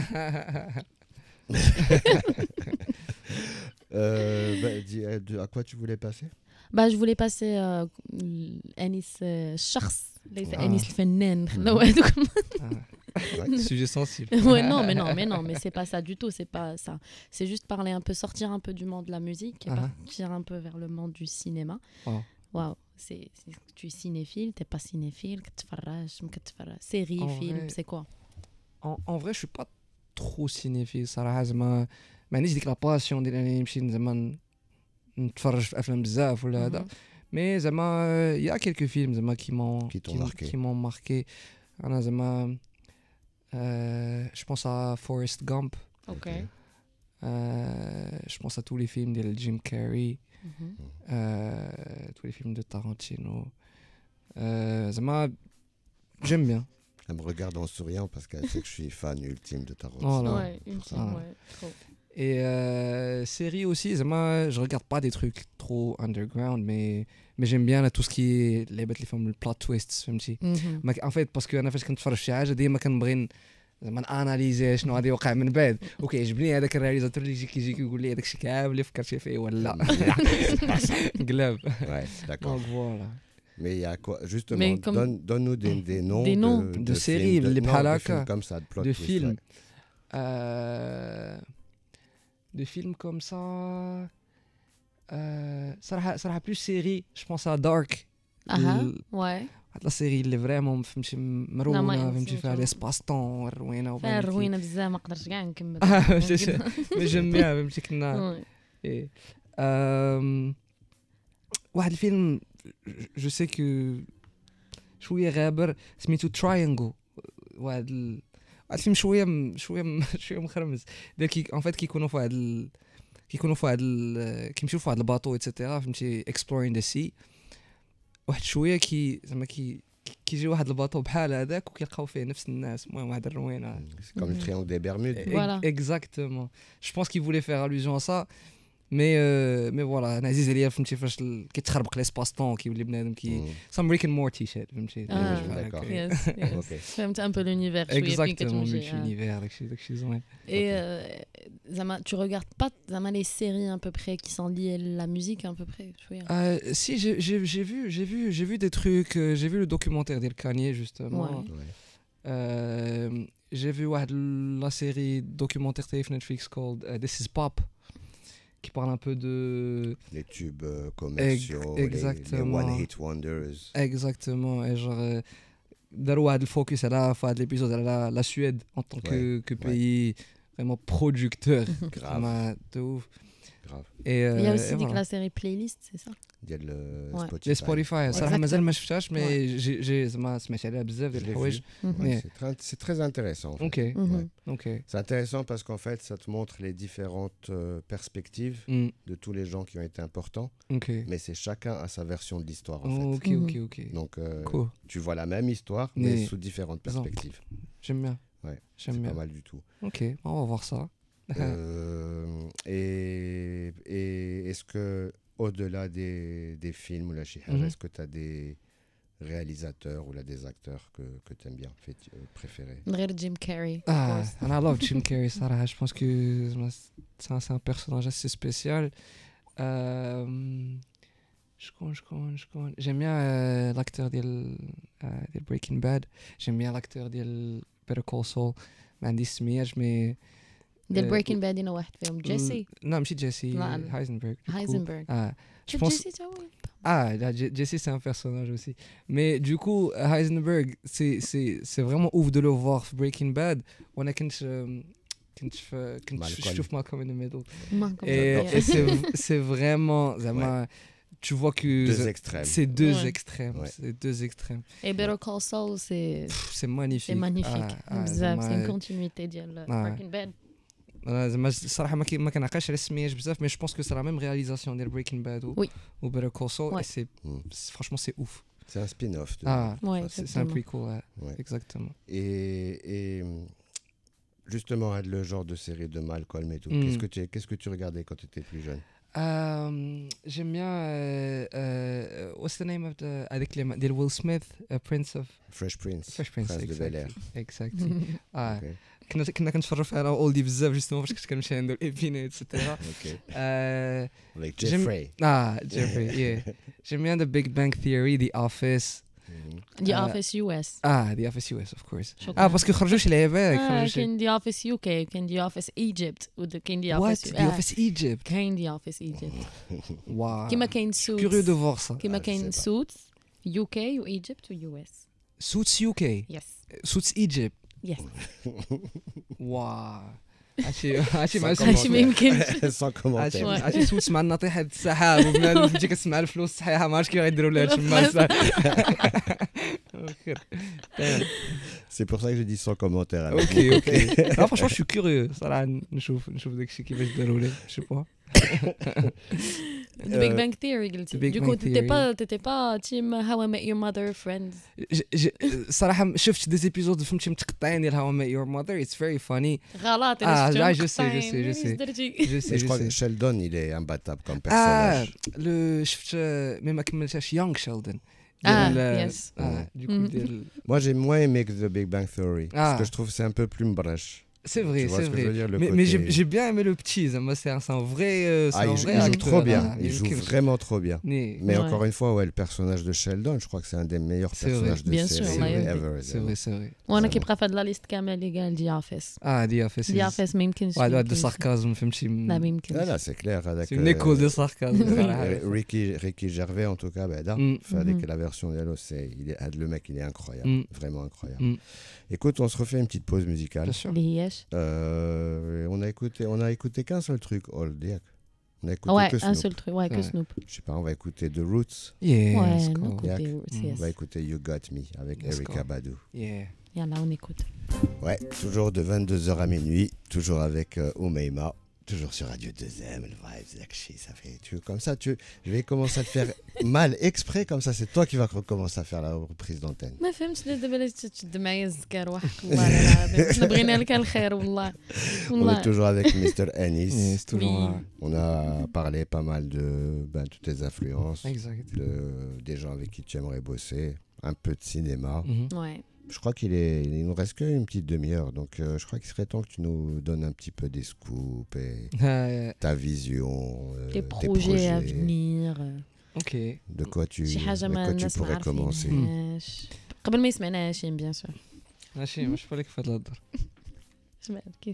euh, bah, dis, à quoi tu voulais passer? Bah, je voulais passer Anis الشخص ليس Anis الفنان. Ouais, sujet sensible. Ouais, non, mais non, mais non, mais c'est pas ça du tout, c'est pas ça. C'est juste parler un peu, sortir un peu du monde de la musique et uh-huh. partir un peu vers le monde du cinéma. Waouh, wow. c'est, c'est, tu es cinéphile, t'es pas cinéphile, série, en film, vrai, c'est quoi? En, en vrai, je suis pas trop cinéphile, صراحة زعما ما عنديش ديك لا باسيون ديال انني نمشي زعما نتفرج في افلام بزاف ولا هذا. Mais زعما il y a quelques films زعما qui m'ont qui t'ont qui, marqué. Qui m'ont marqué. انا زعما Euh, je pense à Forrest Gump. Ok. Euh, je pense à tous les films de Jim Carrey, mm-hmm. euh, tous les films de Tarantino. Euh, Zama, j'aime bien. Elle me regarde en souriant parce qu'elle sait que je suis fan ultime de Tarantino. Oh là. Ouais, ultime, ah. ouais, trop. Et euh, série aussi, Zama, je regarde pas des trucs trop underground, mais, mais j'aime bien là, tout ce qui est les bêtes, les films, le plot twists, mm-hmm. En fait, parce que انا فاش كنتفرج شي حاجه ديما كنبغي زعما اناليزي شنو غادي يوقع من بعد وكيعجبني هذاك الرياليزاتور اللي يجي كيجي كيقول لي هذاك الشيء كامل اللي فكرتي فيه ولا قلاب. Ouais, d'accord. Donc voilà. Mais il y a quoi justement comme... donne, donne-nous des, des noms des noms de, de, de séries, de, les non, de films comme ça, de, plot de twist, films. Ouais. Euh, de films comme ça. Euh, صراحة صراحة plus série, je pense à Dark. Ah uh-huh. Ouais. La série اللي فريمون فهمتي مرونه فهمتي فيها ليسباس طون روينه فيها روينه بزاف ما نقدرش كاع نكمل. مي جيم بيان فهمتي كنا ايه واحد الفيلم جو سي كو شويه غابر سميتو تراينغل. واحد ال... واحد الفيلم شويه شويه شويه مخرمز داك ان فيت كيكونوا في واحد ال... كيكونوا في واحد ال... كيمشيو في واحد الباطو ايتترا فهمتي اكسبلورينغ ذا سي. واحد شويه كي زعما كي كيجي واحد الباطو بحال هذاك وكيلقاو فيه نفس الناس. المهم واحد الروينه comme le triangle des Bermudes. Voilà. Exactement. Je pense qu'il voulait faire allusion à ça. Mais euh, mais voilà, انا عزيز عليا فهمتي فاش كيتخربق ليسباس طون كيولي بنادم كي سام ريك اند مورتي شات فهمتي. D'accord. فهمت un peu l'univers شويه فين كتمشي. Exactement, l'univers داكشي داكشي زوين. Et زعما tu regardes pas زعما les séries à peu près qui sont liées à la musique à peu près شويه. Euh, si j'ai j'ai j'ai vu j'ai vu j'ai vu des trucs, euh, j'ai vu le documentaire d'El Kanye justement. Ouais. Ouais. Euh, j'ai vu ouais, la série documentaire sur Netflix called uh, This Is Pop, qui parle un peu de les tubes euh, commerciaux, exactement. les, les one hit wonders. Exactement. Et genre داروا واحد الفوكس على في هذا الابيزود على la Suède en tant que ouais. que pays ouais. Vraiment producteur. Grave. De ouf. Grave. Et euh, il y a aussi dit voilà. que la série Playlist, c'est ça? ديال Ouais. سبوتيفاي. لي سبوتيفاي صراحه Exactement. مازال ما شفتهاش مي Ouais. جي جي زعما سمعت عليها بزاف ديال Je l'ai الحوايج. vu. Mhm. Mais- C'est très, c'est très intéressant. En fait. اوكي Mhm. اوكي. C'est intéressant parce qu'en fait, ça te montre les différentes euh, perspectives Mm. de tous les gens qui ont été importants, اوكي mais c'est chacun à sa version de l'histoire en fait. اوكي Mhm. اوكي اوكي. Donc, euh, Cool. tu vois la même histoire, mais Mais- sous différentes Non. perspectives. J'aime bien. Ouais, J'aime C'est bien. pas mal du tout. Ok, on va voir ça. Euh, et et est-ce que, au-delà des, des films ou la chiha, Mhm. est-ce que tu as des réalisateurs ou là, des acteurs que, que tu aimes bien, fait, euh, préférés? من غير جيم كاري. Ah, and I love Jim Carrey, Sarah. Je pense que c'est un, c'est un personnage assez spécial. Euh, je connais, je connais, je connais. J'aime bien euh, l'acteur de euh, Breaking Bad. J'aime bien l'acteur de Better Call Saul. ما عنديش سمياش mais ديال آه، بريكنج باد هنا واحد فيهم جيسي non ماشي جيسي لا، لا. هايزنبرغ. هايزنبرغ. Ah, je شفت pense جيسي تا هو؟ Ah, là, Je- Jesse, c'est un personnage aussi. Mais du coup, Heisenberg, c'est, c'est, c'est vraiment ouf de le voir في Breaking Bad. On a كنت كنت في- كنت Malcolm. شوف Malcolm in the Middle. Malcolm. Et, J'adore. et c'est, c'est vraiment, زعما, tu vois que Deux c'est- extrêmes. c'est deux Ouais. extrêmes. Ouais. C'est deux extrêmes. Et Better Call Saul, c'est Pff, c'est magnifique. c'est magnifique. Ah, ah, بزاف. C'est une زعما- continuité ديال Ah. Breaking Bad. أنا زعما الصراحة ما كي- ما كنعقلش على السميات بزاف, mais je pense que c'est la même réalisation ديال Breaking Bad ou, Oui. ou Better Call Saul. Ouais. Et c'est, Mm. c'est- franchement, c'est ouf. C'est un spin-off. de- Ah, Ouais, c'est, c'est un exactement. prequel, ouais. Ouais. Exactement. Et, et justement, le genre de série de Malcolm et tout, Mm. qu'est-ce, que tu, qu'est-ce que tu regardais quand tu étais plus jeune? Euh, j'aime bien. Euh, euh, what's the name of the. Avec les. ديال Will Smith, uh, Prince of. Fresh Prince. Fresh Prince, de exactly. Bel-Air. Exactly. Ah, Ok. كنا كنا كنتفرج فيها انا اولدي بزاف جوستومون فاش كنت كنمشي عنده الابيني اتسيتيرا. Ok. آه، Avec J'aime- Jeffrey. Ah, Jeffrey, yeah. J'aime bien The Big Bang Theory, The Office. Mhm. The آه، Office يو اس. Ah, The Office U S, of course. شكراً. اه باسكو خرجوا شي لعيبه آه، خرجوا شي. كاين The Office يو كي كاين The Office Egypt وكاين The What? Office The آه، Office Egypt. كاين The Office Egypt. Wow. كيما كاين Curieux de Suits voir ça. كيما Ah, je كاين sais pas. Suits يو كي و Egypt و يو اس. Suits U K. يس Suits Egypt. يس. واو. هادشي هادشي مع Sans هادشي ما يمكنش. Sans commentaire. عرفتي Ouais. عرفتي سوت مع الناطحه السحاب وبنادم تجي كتسمع الفلوس صحيحه ما عرفتش كيف غيديروا لها تما. C'est pour ça que j'ai dit sans commentaire. alors. اوكي اوكي. لا فرانشمون شو كيوريو صراحه نشوف نشوف داكشي كيفاش داروا ليه جو با. The Big Bang Theory قلتي. The Big Du Bang coup t'étais Theory. pas t'étais pas team How I Met Your Mother Friends. صراحه شفت دي زيبيزود فهمتي متقطعين ديال هاو ميت يور ماذر اتس فيري فاني. غلط. Ah, là, je sais, je sais, je sais. جو سي Mais je جو crois que سي. Sheldon, il est imbattable comme اه personnage. لو شفت مي ما كملتهاش يونغ شيلدون. Ah, ديال yes. اه Mm. دوكو Mhm. ديال. Moi, j'ai moins aimé que The Big Bang Theory. Ah. Parce que je trouve que c'est un peu plus brèche. C'est vrai, Tu vois c'est ce que je vrai. veux dire, le mais mais j'ai côté- j'ai bien aimé le petit. Moi, c'est un, c'est un vrai. euh, c'est Ah, un il, joue- vrai il joue acteur, trop bien. ah, Il joue aucune- vraiment trop bien. Mais- Mais Ouais. encore une fois, ouais, le personnage de Sheldon, je crois que c'est un des meilleurs C'est vrai. personnages de Bien sûr, série الله يرضي. ever. C'est vrai, c'est vrai. وانا Ça كيبقى في هاد لا ليست كامله اللي قال The Office. Ah, The Office. The Office ما يمكنش. واحد واحد ما دو يمكنش. ساركازم فهمتي. لا ما يمكنش. Là, là, c'est clair. Avec, C'est une euh, école de sarcasme. صراحة. euh, Ricky, Ricky Gervais, en tout cas, ben, là, Mm. fallait Mhm. que la version d'Yalo, c'est, il est, le mec, il est incroyable. Mm. Vraiment incroyable. Mm. Écoute, on se refait une petite pause musicale. Bien sûr. اللي هياش. Euh, on a écouté, on a écouté qu'un seul truc, Old Diak. On a écouté Ouais, que un Snoop. seul truc. Ouais, que Ouais. Snoop. Je sais pas, on va écouter The Roots. Yeah, Ouais, let's non, go. écoutez, Yak. yes. On va écouter You Got Me avec Let's Erykah go. Badu. Yeah. يلا on écoute. Ouais, toujours de vingt-deux heures à minuit, toujours avec euh, Oumeima, toujours sur Radio deux M, le vibe, Zakchi, ça fait, tu comme ça, tu, je vais commencer à te faire mal exprès, comme ça, c'est toi qui vas recommencer à faire la reprise d'antenne. ما فهمتش ليه دابا لا تشد معايا الزكار واحد والله العظيم حنا بغينا لك الخير والله On est والله. toujours avec mister Anis. Yeah, c'est toujours. Oui. euh, On a parlé pas mal de ben, toutes tes influences, Exact. de, des gens avec qui tu aimerais bosser, un peu de cinéma. Mhm. Ouais. Je crois qu'il est, il nous reste qu'une petite demi-heure, donc euh, je crois qu'il serait temps que tu nous donnes un petit peu des scoops et آه، ta vision, euh, Des tes projets à venir. اوكي. de quoi tu, شي حاجة de ما quoi tu الناس ما pourrais commencer. عارفينهاش. قبل ما يسمعناش بيان سور. ماشي مش بالك في هذا الهضر. سمعت كيف.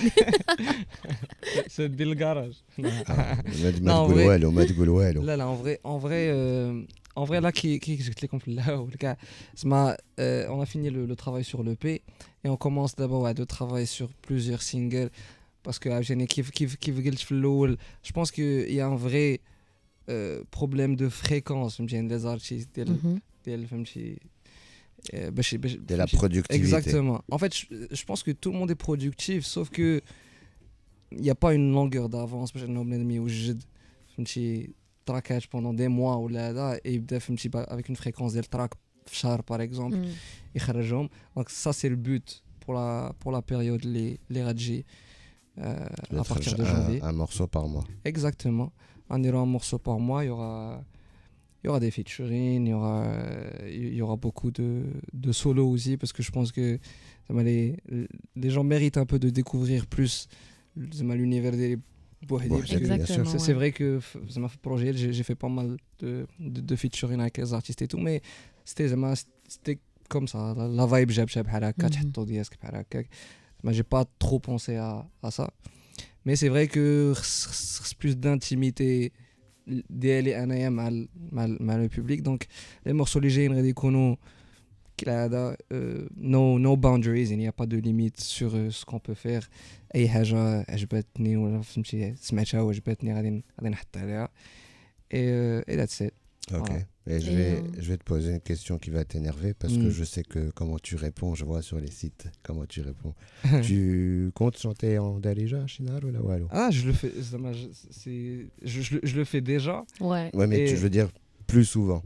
سدي الكراج. Ah, ما ما Non, en تقول vrai- والو ما تقول والو. لا لا en vrai en vrai euh, en vrai là qui qui قلت لكم في الاول كاع اسمع euh, on a fini le, le travail sur le P et on commence d'abord ouais, de travailler sur plusieurs singles parce que عاوتاني كيف كيف كيف قلت في الاول je pense que il y a un vrai بروبليم دو فريكونس فهمتي لي زارتيست ديال ديال فهمتي باش باش de la productivité. Exactement. En fait, je, je pense que tout le monde est productif, sauf que il n'y a pas une longueur d'avance. باش انه بنادم يوجد فهمتي تراكات pendant des mois ولا هذا et يبدا فهمتي avec une fréquence ديال تراك في شهر par exemple يخرجهم. Donc ça c'est le but pour la pour la période les les radji euh, à partir de janvier. Un, un morceau par mois. Exactement. En ira un morceau par mois, il y aura il y aura des featuring, il y aura il y aura beaucoup de de solos aussi parce que je pense que les les gens méritent un peu de découvrir plus l'univers des Bouhidi. Exactement. C'est, c'est vrai que ça m'a fait projet, j'ai, j'ai fait pas mal de de, de featuring avec les artistes et tout, mais c'était c'était comme ça, la, la vibe جاب جاب بحال هكا تحطوا ديسك بحال هكاك. Mais j'ai pas trop pensé à à ça. Mais c'est vrai que c'est plus d'intimité ديالي انايا مع ال مع ال مع le public. Donc les morceaux اللي جايين غادي يكونوا كالعاده no no boundaries, il n'y a pas de limite sur uh, ce qu'on peut faire. اي حاجه عجبتني ولا فهمتي سمعتها وعجبتني غادي غادي نحط عليها et et that's it. Ok. Voilà. Et je vais, euh... je vais te poser une question qui va t'énerver parce mm. que je sais que comment tu réponds, je vois sur les sites comment tu réponds. Tu comptes chanter en Darija, Chinar ou la Wallo? Ah, je le fais, c'est, je, je, je le fais déjà. Ouais. Ouais, mais et... tu, je veux dire plus souvent.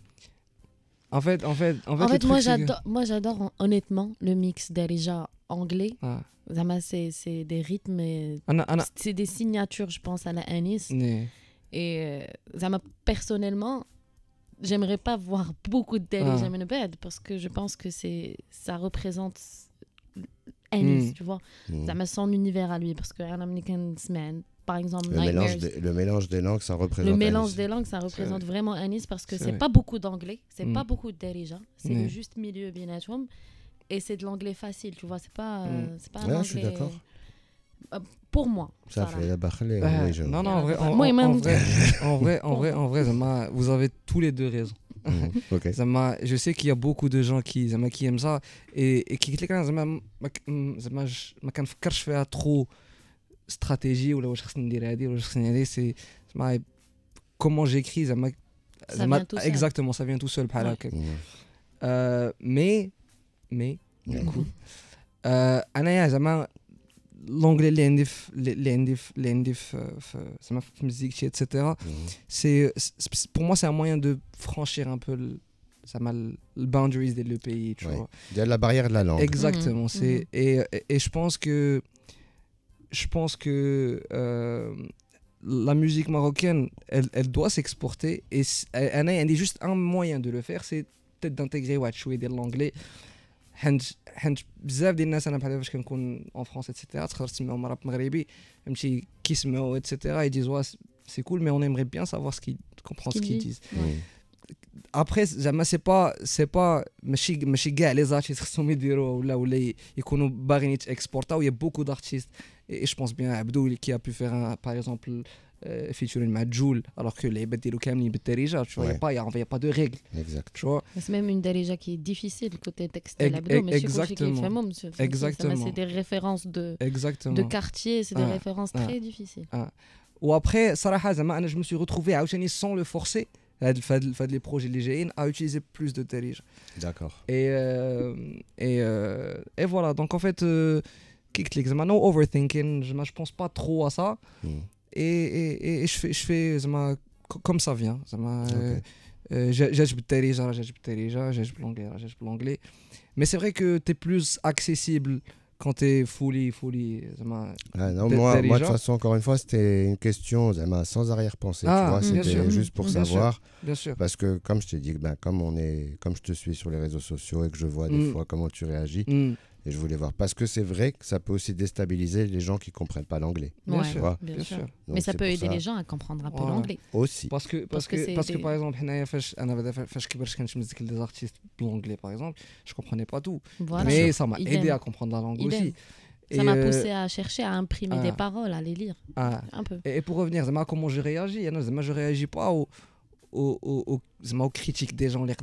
En fait, en fait, en fait, en fait moi, j'adore, que... moi j'adore honnêtement le mix Darija anglais. Ah. Zama, c'est, c'est des rythmes, et Anna, Anna. c'est des signatures, je pense, à la Anis. Nee. Et Zama, personnellement, j'aimerais pas voir beaucoup de Darija ah. Menebed parce que je pense que c'est, ça représente Anis, mm. tu vois. Mm. Zama, son univers à lui. Parce que par exemple, le mélange, des, le mélange des langues, ça représente Le mélange Anis. des langues, ça représente c'est vraiment Anis parce que c'est, c'est pas beaucoup d'anglais, c'est mm. pas beaucoup de Darija, c'est mm. le juste milieu binatoum. Et c'est de l'anglais facile, tu vois, c'est pas, mm. euh, c'est pas un ouais, anglais... je suis d'accord. Euh, pour moi. Ça voilà. fait la barrelée. Euh, oui, je... Non, non, en vrai, en, moi, en, en, vrai, en vrai, en vrai, en vrai, Zama, vous avez tous les deux raison. Mm. Okay. Zama, je sais qu'il y a beaucoup de gens qui, Zama, qui aiment ça et, et qui قلت لك انا زعما زعما ما كنفكرش فيها trop stratégie ولا واش خصني ندير هذه ولا واش خصني هذه سي زعما comment j'écris زعما زعما exactement ça vient tout seul بحال هكاك. mais mais du coup انايا زعما l'anglais اللي عندي اللي عندي اللي عندي في زعما في مزيكتي et cetera c'est pour moi c'est un moyen de franchir un peu le زعما le boundaries de le pays, tu vois. Il y a la barrière de la langue. Exactement, mm-hmm. c'est et, et et je pense que je pense que euh, la musique marocaine elle elle doit s'exporter et انا عندي juste un moyen de le faire, c'est peut-être d'intégrer واحد شويه ديال l'anglais. حنت حنت بزاف ديال الناس انا بحال فاش كنكون en France et cetera تقدر تسمعهم راب مغربي فهمتي كيسمعوا et cetera ils disent ouais c'est cool mais on aimerait bien savoir ce qu'ils comprendre ce qu'ils disent. Après زعما c'est pas c'est pas ماشي ماشي كاع لي زارتيست خصهم يديروا ولا ولا يكونوا باغيين يتاكسبورتاو. Il y a beaucoup d'artistes et je pense bien Abdou qui a pu faire un, par exemple euh, featuring مع جول alors que les بديلو كاملين بالدارجه, tu vois. Il y a pas il y a pas de règles, exact, tu vois. C'est même une darija qui est difficile côté texte de l'Abdou, mais exactement, exactement, c'est des références de exactement. de quartier, c'est des ah, références ah, très difficiles. Ah. Ou après صراحه زعما انا je me suis retrouvé عاوتاني sans le forcer هاد فهاد فهاد لي بروجي اللي جايين à utiliser plus de darija. D'accord. Et euh, et euh, et voilà, donc en fait كي قلت لك زعما no overthinking, je je pense pas trop à ça. Mm. Et et et je fais je fais زعما comme ça vient زعما جاج بالدارجه جاج بالدارجه جاج بالانجلي جاج بالانجلي. Mais c'est vrai que tu es plus accessible quand tu es fully fully زعما ah, non, moi moi de toute façon encore une fois c'était une question زعما sans arrière-pensée, ah, tu vois, c'était juste pour bien savoir sûr, bien sûr. Parce que comme je t'ai dit ben comme on est comme je te suis sur les réseaux sociaux et que je vois des mm. fois comment tu réagis mm. et je voulais voir parce que c'est vrai que ça peut aussi déstabiliser les gens qui comprennent pas l'anglais. Bien tu sûr, vois. bien sûr. Donc mais ça peut aider ça. les gens à comprendre un peu voilà. l'anglais. Aussi. Parce que parce, parce que, que parce que par exemple حنايا فاش انا فاش كبرت كنت نمزك des artistes بالanglais par exemple, je comprenais pas tout. Voilà. Mais ça m'a aidé à comprendre la langue aussi. Ça m'a poussé à chercher à imprimer ah. des paroles, à les lire. Ah. Un peu. Et, et pour revenir, comment je réagis, je ne réagis pas aux, aux, aux, aux critiques des gens. Il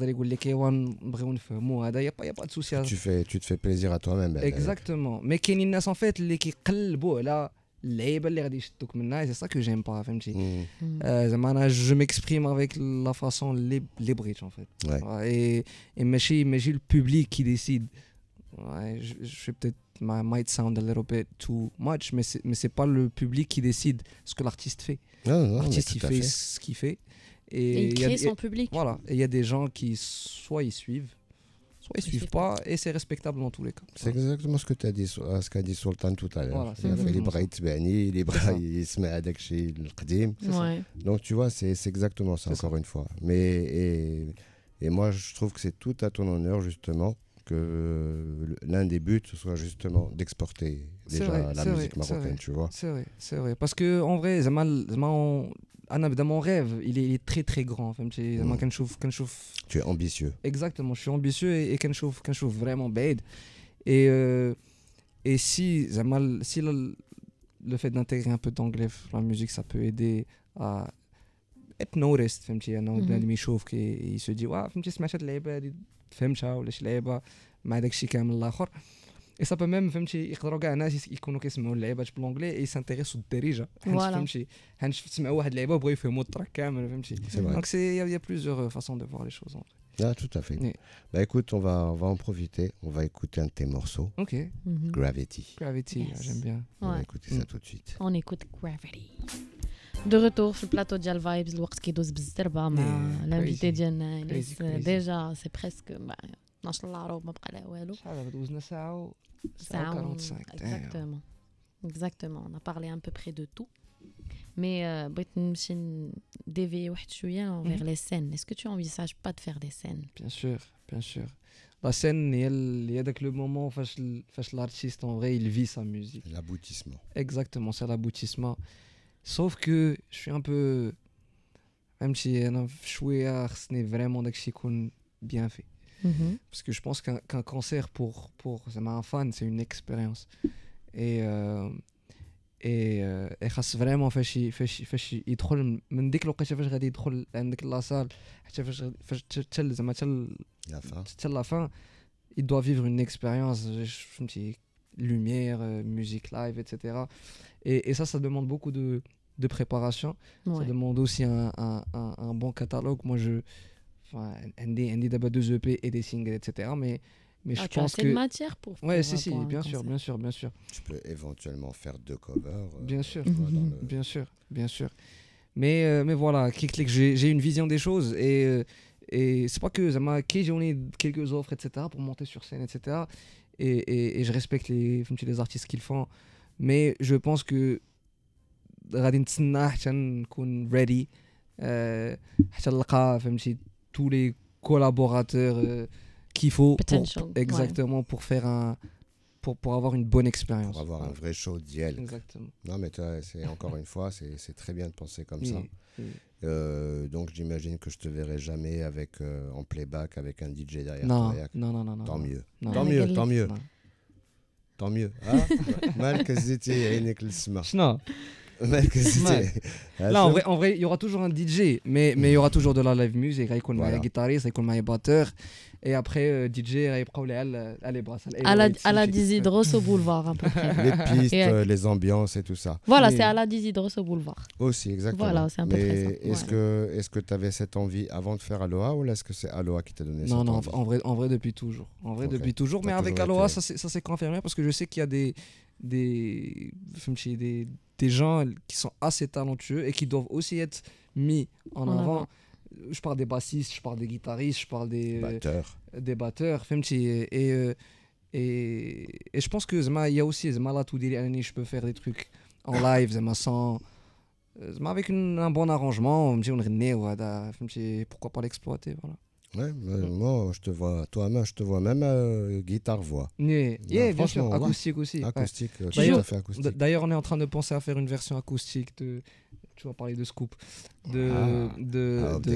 n'y a pas de souci. Tu, fais, tu te fais plaisir à toi-même. Exactement. Mais il y a des gens en fait qui قلبوا على اللعيبه اللي غادي يشدوك منها سي سا كو جيم با فهمتي زعما انا جو ميكسبريم افيك لا فاصون اللي اللي بغيت ان فيت اي ماشي ماشي البوبليك كي ديسيد جو بيتيت might sound a little bit too much mais c'est, mais c'est pas le public qui décide ce que l'artiste fait. Non, non, l'artiste il fait, fait ce qu'il fait et, et il crée son public. Voilà, et il y a des gens qui soit ils suivent soit ils ne suivent pas, et c'est respectable dans tous les cas. C'est exactement ce que tu as dit, ce qu'a dit Sultan tout à l'heure. Il a fait les bras itbani, les bras il se met avec chez le qadim. Donc tu vois, c'est, c'est exactement ça, c'est encore ça. Une fois. Mais, et, et moi, je trouve que c'est tout à ton honneur, justement, que l'un des buts ce soit justement d'exporter déjà vrai, la musique vrai, marocaine, tu vois. C'est vrai, c'est vrai. Parce que en vrai, Zama, Zama, on... Anna, dans mon rêve, il est, il est très très grand. Zama, quand je trouve, quand je trouve... Tu es ambitieux. Exactement, je suis ambitieux et, et quand je trouve, quand je trouve vraiment bad. Et euh, et si Zama, si le, le fait d'intégrer un peu d'anglais dans la musique, ça peut aider à être noticed. فهمتي انا بنادم يشوفك se dit واه فهمتي سمعت هاد اللعيبه هادي فهمتها ولا شي لعيبه مع داكشي كامل الاخر اي سا بو ميم فهمتي يقدروا كاع الناس يكونوا كيسمعوا اللعيبات بالانجلي اي سانتيريسو الدارجه فهمتي حنت سمعوا واحد اللعيبه وبغاو يفهموا التراك كامل فهمتي دونك سي يا بليزيور فاصون دو فوار لي شوز. Ah, tout à fait. Oui. Bah écoute, on va, on va en profiter. On va écouter un de tes morceaux. Ok. Mm-hmm. Gravity. Gravity, yes. J'aime bien. On ouais. va écouter mm. ça tout de suite. On écoute Gravity. De retour sur le plateau ديال Vibes, الوقت كيدوز بالزربه مع l'invité ديالنا انيس. ديجا سي بريسك اثناش الله روب ما بقى لا والو. شحال دوزنا ساعه و ساعه خمسة وأربعين. Exactement. Exactement. On a parlé à peu près de tout. Mais euh, بغيت نمشي dévier واحد شويه vers les scènes. Est-ce que tu envisages pas de faire des scènes? Bien sûr, bien sûr. La scène, il y a le moment où l'artiste, en vrai, il vit sa musique. L'aboutissement. Exactement, c'est l'aboutissement. Sauf que je suis un peu... Même si je n'est vraiment bien fait. Mm-hmm. Parce que je pense qu'un, qu'un concert pour, pour un fan, c'est une expérience. Et... Euh, et خاص فريمون فاش فاش فاش يدخل من ديك الوقيته فاش غادي يدخل عندك لاصال حتى فاش فاش حتى زعما حتى حتى لا فان il doit vivre une expérience فهمتي lumière musique live etc et et ça ça demande beaucoup de de préparation ouais. Ça demande aussi un un un, un bon catalogue. Moi je enfin عندي عندي دابا deux E P et des singles etc mais Mais ah, je tu pense as assez que de matière pour ouais pour, si si pour bien sûr concert. bien sûr bien sûr tu peux éventuellement faire deux covers euh, bien sûr mm-hmm. le... bien sûr bien sûr mais euh, mais voilà clic j'ai j'ai une vision des choses et euh, et c'est pas que ça m'a qui j'ai quelques offres etc pour monter sur scène etc et et, et je respecte les les artistes qu'ils font mais je pense que غادي نتسنى حتى نكون ready حتى نلقى فهمتي tous les collaborateurs qu'il faut pour, exactement ouais. pour faire un pour pour avoir une bonne expérience pour avoir ouais. un vrai show d'Yel. Exactement. Non mais toi, c'est encore une fois c'est c'est très bien de penser comme oui, ça. Oui. Euh, donc j'imagine que je te verrai jamais avec euh, en playback avec un D J derrière non, toi. Non non non non. Tant non. mieux. Non. Tant mieux, tant mieux. Non. Tant mieux. Ah مالك زيتي عينك للسما. شنو؟ مالك زيتي. Là en vrai en vrai il y aura toujours un D J mais mais il y aura toujours de la live music, يكون معايا guitariste, يكون معايا batteur. Et après, euh, D J, il prend les les bras. À la, à la Dizidros au boulevard, à peu près. Les pistes, euh, les ambiances et tout ça. Voilà, mais... c'est à la Dizidros au boulevard. Aussi, exactement. Voilà, c'est un peu mais près ça. Est-ce ouais. que est-ce que tu avais cette envie avant de faire Aloha ou est-ce que c'est Aloha qui t'a donné non, cette non, envie? Non, en vrai, en vrai depuis toujours. En vrai, okay. depuis toujours. T'as mais avec Aloha, été... ça, c'est, ça s'est confirmé parce que je sais qu'il y a des, des, des, des gens qui sont assez talentueux et qui doivent aussi être mis en, en avant. avant. Je parle des bassistes, je parle des guitaristes, je parle des batteurs, euh, des batteurs, et et, et et je pense que il y a aussi là tout dire je peux faire des trucs en live sans avec une, un bon arrangement, on dit pourquoi pas l'exploiter, voilà. Ouais, mais moi je te vois, toi-même je te vois même euh, guitare voix. Yeah, yeah, bien sûr, acoustique ouais. aussi. Acoustique, ouais. tu d'ailleurs, fait acoustique. D'ailleurs, on est en train de penser à faire une version acoustique de. Tu vas parler de Scoop, de ah, de ah, de,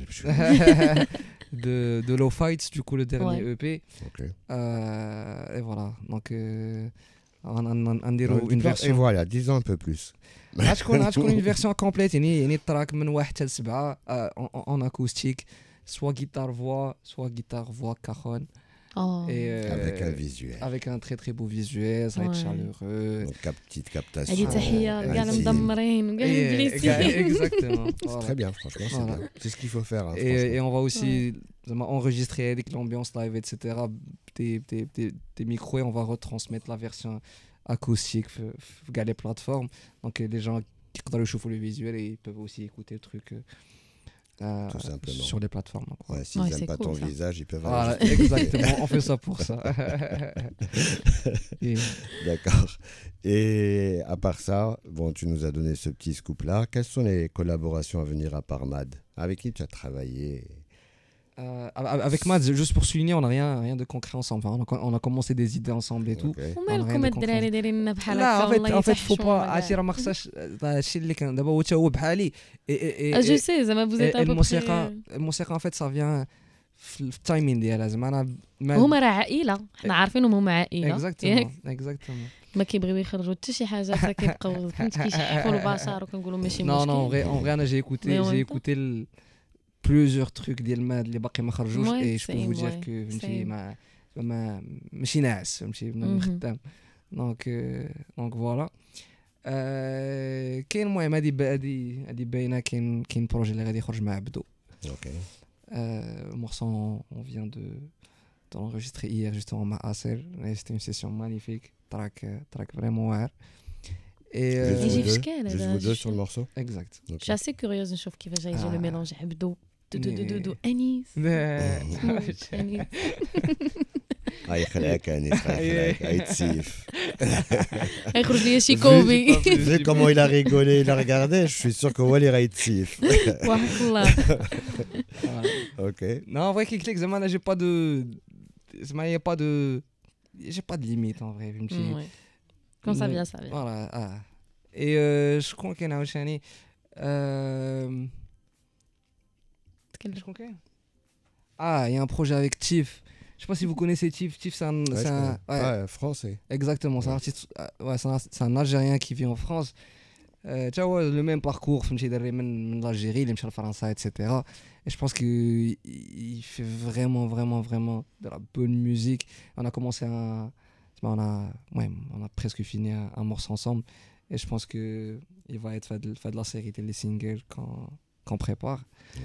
de de Low Fights, du coup le dernier ouais. E P. Okay. Euh, et voilà, donc euh, on on on dirait une version. Et voilà, disons un peu plus. غتكون غتكون une version complète يعني يعني التراك من واحد حتى لسبعة en acoustique, soit guitare voix, soit guitare voix cajon. Oh. Et, euh, avec un visuel. Avec un très très beau visuel, ça va être Ouais. chaleureux. Donc, cap- petite captation. هذه تحية intime. كاع مدمرين وكاع Et- بليسين. Exactement. C'est Voilà. très bien, franchement, c'est Voilà. bien. C'est ce qu'il faut faire. Hein, Et, et on va aussi Ouais. zama, enregistrer avec l'ambiance live, et cetera. Des, des, des, des micros et on va retransmettre la version acoustique sur les plateformes. Donc euh, les gens qui peuvent chauffer le visuel et ils peuvent aussi écouter le truc euh, Tout simplement. sur les plateformes. Donc, Ouais, s'ils Ouais, n'aiment c'est pas cool, ton ça. visage, ils peuvent voilà, aller exactement, on fait ça pour ça. Et, D'accord. Et à part ça, bon, tu nous as donné ce petit scoop-là. Quelles sont les collaborations à venir à part Mad? Avec qui tu as travaillé? euh, avec Mads, juste pour souligner, on n'a rien, rien de concret ensemble. Enfin, on, a, on a commencé des idées ensemble et tout. Ok. ومالكم الدراري دايرين بحال لا هكا en fait والله en fait faut يتحشموا pas عرفتي راه ما خصهاش هادشي اللي كان دابا هو حتى هو بحالي Ah, je sais, زعما vous êtes à peu الموسيقى près. الموسيقى en fait ça vient في التايمين ديالها زعما انا هما راه عائلة، حنا عارفينهم هما عائلة. اكزاكتومون اكزاكتومون ما كيبغيو يخرجوا حتى شي حاجة حتى كيبقاو فهمت كيشحفوا البشر وكنقولوا ماشي non non en مشكل. vrai en vrai انا j'ai écouté Mais en j'ai même temps- écouté ال- plusieurs trucs ديال ماد اللي باقي ما خرجوش Ouais, et je peux same, vous dire ouais, que فهمتي same. ما ما ماشي ناعس فهمتي ما Mhm. خدام دونك دونك فوالا كاين المهم هادي هادي هادي باينه كاين كاين بروجي اللي غادي يخرج مع عبدو. Ok. Euh, le morceau, on vient de, de l'enregistrer hier justement à Acer. Et c'était une session magnifique, track, euh, track vraiment rare. Et Juste euh, يجي vous في deux, شكال juste هذا vous deux الشيء. sur le morceau. exact. Ok. Je suis assez curieuse نشوف كيفاش غيجي لو Ah. ميلونج عبدو دو دو دو دو دو Mais- انيس Mais- أنيس. Ah, يخلعك أنيس يخلعك يتسيف. غيخرج لي شي كوبي. Vu comment il a rigolé, il a regardé, je suis sûr que Wally va يتسيف. وحق الله. Voilà. Ok. Non, en vrai, clic, Zaman, là, j'ai pas de. Zaman, y a pas de. J'ai pas de limite en vrai. فهمتي. Ouais. Quand ça vient, ça vient. Voilà. Ah. Et euh, je crois qu'il y en a aussi. Euh... Je crois qu'il y a- Ah, il y a un projet avec Tiff. Je sais pas si vous connaissez Tiff. Tiff, c'est un. Ouais, c'est je un... connais. ouais, Ah, français. exactement. C'est un artiste. ah, Ouais, c'est un, c'est un Algérien qui vit en France. Euh, tu vois, le même parcours. فهمتي داري من من l'Algérie, il مشى لفرنسا, et cetera. Et je pense qu'il il fait vraiment, vraiment, vraiment de la bonne musique. On a commencé un. On a, ouais, on a presque fini un, un morceau ensemble. Et je pense qu'il va être fait de, fait de la série des singles qu'on qu'on prépare.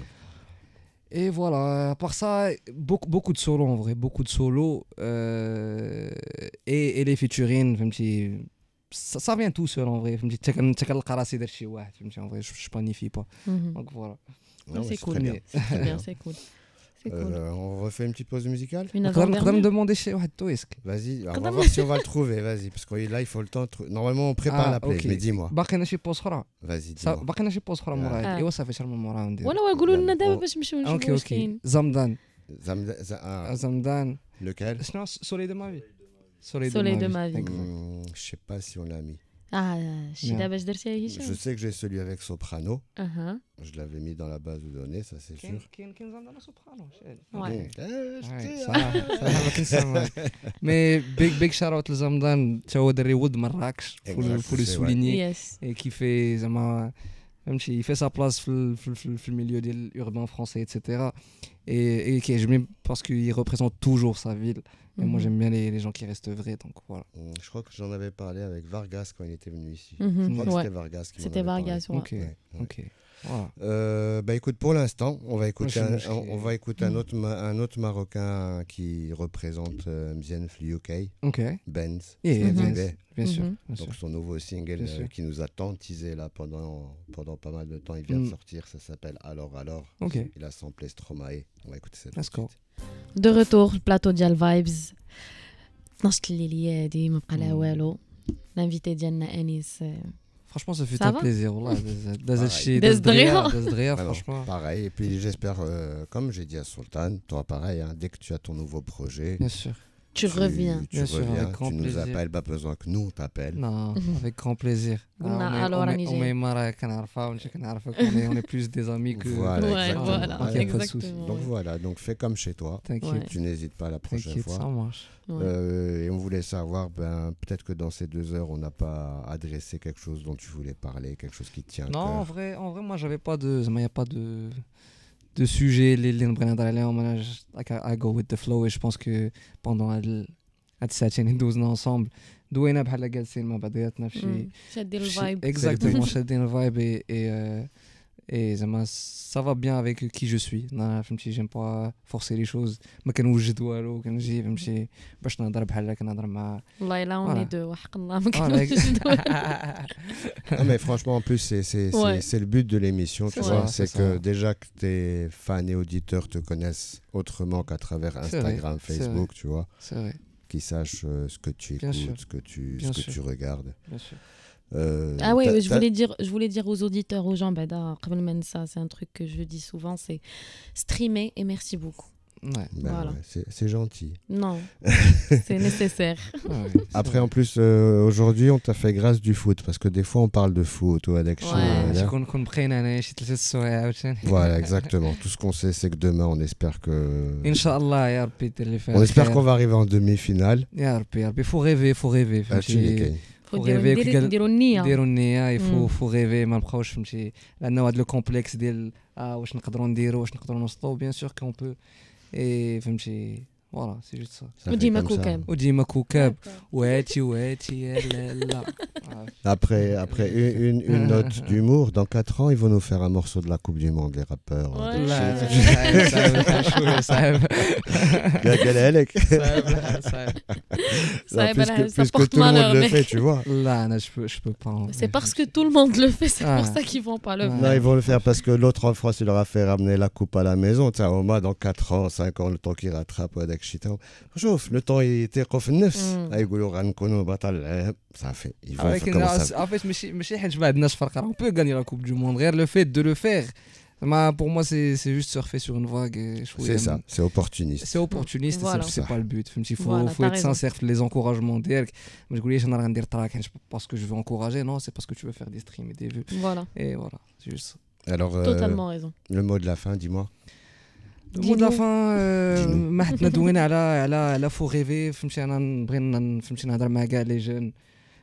Et voilà, à part ça, beaucoup, beaucoup de solos en vrai, beaucoup de solos. Euh, et, et les featuring, فهمتي, ça, ça vient tout seul en vrai. فهمتي, حتى كن- حتى كنلقى راسي درت شي واحد, فهمتي, en vrai, je, je planifie pas. Mhm. Donc voilà. Non, Ouais, mais c'est cool. très bien. C'est très bien, c'est cool. C'est cool. Euh, on refait une petite pause musicale. Une نقدر نقدر avant-dernière. ندوموندي شي واحد تويسك. Vas-y, on va Quand voir si on va le trouver. Vas-y, parce que là, il faut le temps. de trou- Normalement, on prépare Ah, la play. ok. Mais dis-moi. باقينا شي بوز اخرى. Vas-y, صا- dis-moi. باقينا شي بوز اخرى مورا آه. هاد. ايوا صافي شحال من مورا ندير. ولا قولوا لنا دابا أو- باش نمشيو اوكي نشوفوا واش اوكي. كاين. زمدان. Zamda- za- ah, زمدان. lequel? شنو سولي دو ما في. سولي Soleil de ma vie. Exact. Hmm, Je sais pas si on l'a mis. اه شي Non. دابا اش درتي يا Je هشام. sais que j'ai celui avec soprano. اها Je l'avais mis dans la base de données, ça c'est كاين sûr. كاين كاين زمدان سوبرانو. Ouais. Donc, eh, je Ouais, sais, صراحة صراحة ما كنسمعك. مي بيج بيج شاروت لزمدان حتى هو دري ود مراكش فول Exact, فول c'est سوليني Yes. et qui fait زعما فهمتي fait sa place في ال- في ال- في ال- في الميليو ديال urbain français, et cetera. Et et qui j'aime parce qu'il représente toujours sa ville. Et moi Mhm. j'aime bien les, les gens qui restent vrais, donc voilà. Hmm, Je crois que j'en avais parlé avec Vargas quand il était venu ici. Mhm. Je crois que Ouais. c'était Vargas qui m'en C'était avait parlé. Vargas, ouais. Ok, Ouais, ouais. ok. Voilà. Euh, bah écoute, pour l'instant, on va écouter, je un, me suis- on, on va écouter un, autre ma- un autre Marocain qui représente euh, Mzien Fli U K, Ok. Benz. Yeah, c'est Benz. Bébé. Bien sûr, Mhm. bien Donc sûr. son nouveau single Bien euh, sûr. qui nous a tant teasé là pendant, pendant pas mal de temps, il vient de Mm. sortir, ça s'appelle Alors Alors. Ok. Il a samplé Stromae. On va écouter ça. tout de Let's go. suite. دو روتور البلاطو ديال فايبز اثناش الليليه هادي ما بقى لها مم. والو. الانفيتي ديالنا انيس Franchement, ça fait Ça un va plaisir. Voilà, des- des Pareil. hachis, Des des dria, dria. des dria, Vraiment, franchement. pareil. Et puis j'espère, euh, comme j'ai dit à Sultan, toi pareil, hein, dès que tu as ton nouveau projet, Bien sûr. tu reviens. Tu Bien sûr, reviens, avec grand tu nous plaisir. appelles, pas besoin que nous on t'appelle. Non, avec grand plaisir. قلنا on est- alors on est- راني on جاي. est Mara كنعرفها ونجي كنعرفك. On est- on est plus des amis que. Voilà, Ouais, exactement. voilà, Donc, y a pas de souci. exactement. Donc ouais. voilà, donc fais comme chez toi. T'inquiète, Tu n'hésites pas la prochaine t'inquiète, fois. ça marche. Ouais. Euh, et on voulait savoir, ben, peut-être que dans ces deux heures, on n'a pas adressé quelque chose dont tu voulais parler, quelque chose qui te tient à Non, en cœur. vrai, en vrai, moi, j'avais pas de. Il n'y a pas de. de sujets les les نبغي نهضر عليهم انا like I go with the flow et je pense que pendant هاد هاد الساعتين اللي دوزنا ensemble دوينا بحال جالسين مع بعضياتنا في شي شادين الفايب exactement شادين الفايب et et et زعما ça va bien avec qui je suis انا فهمتي j'aime pas forcer les choses ما كنوجد والو كنجي فهمتي باش نهضر بحال كنهضر مع والله الا اوني دو وحق الله ما كنوجد Non mais franchement en plus c'est c'est ouais. c'est, c'est le but de l'émission tu vois c'est, c'est que ça. Déjà que tes fans et auditeurs te connaissent autrement qu'à travers Instagram, c'est Facebook, tu vois. C'est vrai. Qu'ils sachent euh, ce que tu écoutes, ce que tu ce que tu regardes. Bien sûr. Euh, ah oui, je voulais dire, je voulais dire aux auditeurs, aux gens, bah, ça, c'est un truc que je dis souvent, c'est streamer et merci beaucoup. Ouais. Ben voilà. Ouais, c'est, c'est gentil. Non, c'est nécessaire. Ouais, Après, en plus, euh, aujourd'hui, on t'a fait grâce du foot, parce que des fois, on parle de foot ou avec Voilà, exactement. Tout ce qu'on sait, c'est que demain, on espère que. Inch'Allah, ya Rabbi, on espère qu'on va arriver en demi-finale. Ya Rabbi, ya Rabbi, faut rêver, faut rêver. faut rêver نديروا النية نديروا النية يفو فو ريفي ما نبقاوش فهمتي لانه هذا لو كومبلكس ديال اه واش نقدروا نديروا واش نقدروا نوصلوا بيان سور كون بو اي فهمتي فوالا سي جوست سا وديما كوكاب وديما كوكاب وهاتي وهاتي لا لا après après une, une, une note d'humour dans quatre ans ils vont nous faire un morceau de la Coupe du Monde les rappeurs لا صعيب شويه صعيب قالها لك صعيب صعيب puisque tout le monde le fait tu vois لا انا je peux je peux pas c'est parce que tout le monde le fait c'est pour ça qu'ils vont pas le faire non ils vont le faire parce que l'autre en France il leur a fait ramener la coupe à la maison tu sais au moins dans quatre ans cinq ans le temps qu'ils rattrapent هذاك الشيء تو شوف le temps يثيقوا في النفس يقولوا غنكونوا بطل صافي ils vont commencer en fait ماشي ماشي حيت ما عندناش فرق on peut gagner la coupe du monde غير le fait de le faire ما pour moi c'est c'est juste surfer sur une vague c'est ça c'est opportuniste c'est opportuniste voilà. c'est, c'est pas le but فهمتي faut voilà, faut être sincère في les encouragements ديالك ما تقوليش انا غندير تراك parce que je veux encourager non c'est parce que tu veux faire des streams et des vues voilà et voilà c'est juste alors euh, totalement raison le mot de la fin dis-moi le mot de la fin ما حنا دوينا على على على فو ريفي فهمتي انا نبغي فهمتي نهضر مع كاع لي جون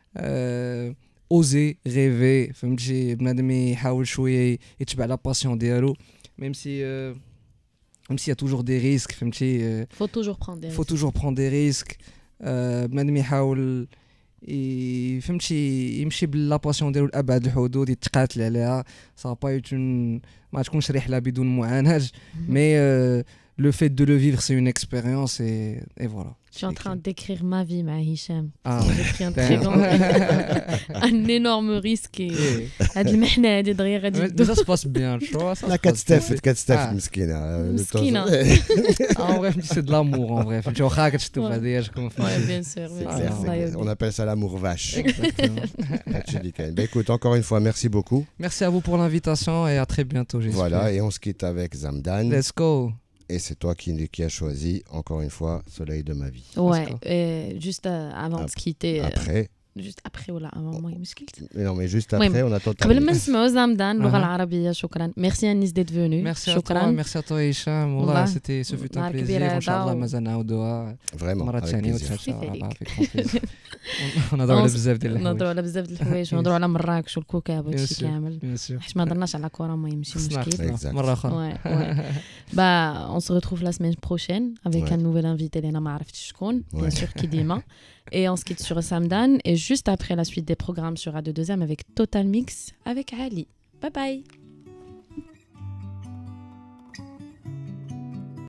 اوزي ريفي فهمتي بنادم يحاول شويه يتبع لا باسيون ديالو ميم سي ميم سي يا توجور دي ريسك فهمتي فو توجور برون دي فو توجور برون دي ريسك بنادم يحاول فهمتي يمشي بلا باسيون ديالو لابعد الحدود يتقاتل عليها صا با ما تكونش رحله بدون معاناه مي le fait de le vivre c'est une expérience et et voilà je suis en train d'écrire ma vie ma Hicham ah, j'ai pris un très grand un énorme risque et هاد المحنه هادي دغيا غادي ça se passe bien tu vois ça لا كتستافد كتستافد مسكينه مسكينه en vrai c'est de l'amour en vrai tu واخا كتشدوا بعضيا شكون bien sûr on appelle ça l'amour vache bah écoute encore une fois merci beaucoup merci à vous pour l'invitation et à très bientôt j'espère voilà et on se quitte avec Zamdan let's go. Et c'est toi qui, qui as choisi, encore une fois, Soleil de ma vie. Ouais, et juste euh, avant de se quitter. Après. juste après ولا avant moi مشكلتي non mais juste après on attend قبل ما نسمعوا زمدان اللغه العربيه شكرا ميرسي انيس ديت فونو شكرا ميرسي ا هشام والله سيتي سو فوت ان بليزير ان شاء الله مازال نعاودوها مره ثانيه وثالثه ونهضروا على بزاف ديال الحوايج نهضروا على بزاف ديال الحوايج ونهضروا على مراكش والكوكاب وهادشي كامل حيت ما هضرناش على كره ما يمشي مشكل مره اخرى با on se retrouve la semaine prochaine avec un nouvel invité اللي انا ما عرفتش شكون bien sûr qui ديما. Et on se quitte sur Zamdan et juste après la suite des programmes sur Radio deux M avec Total Mix avec Ali. Bye bye.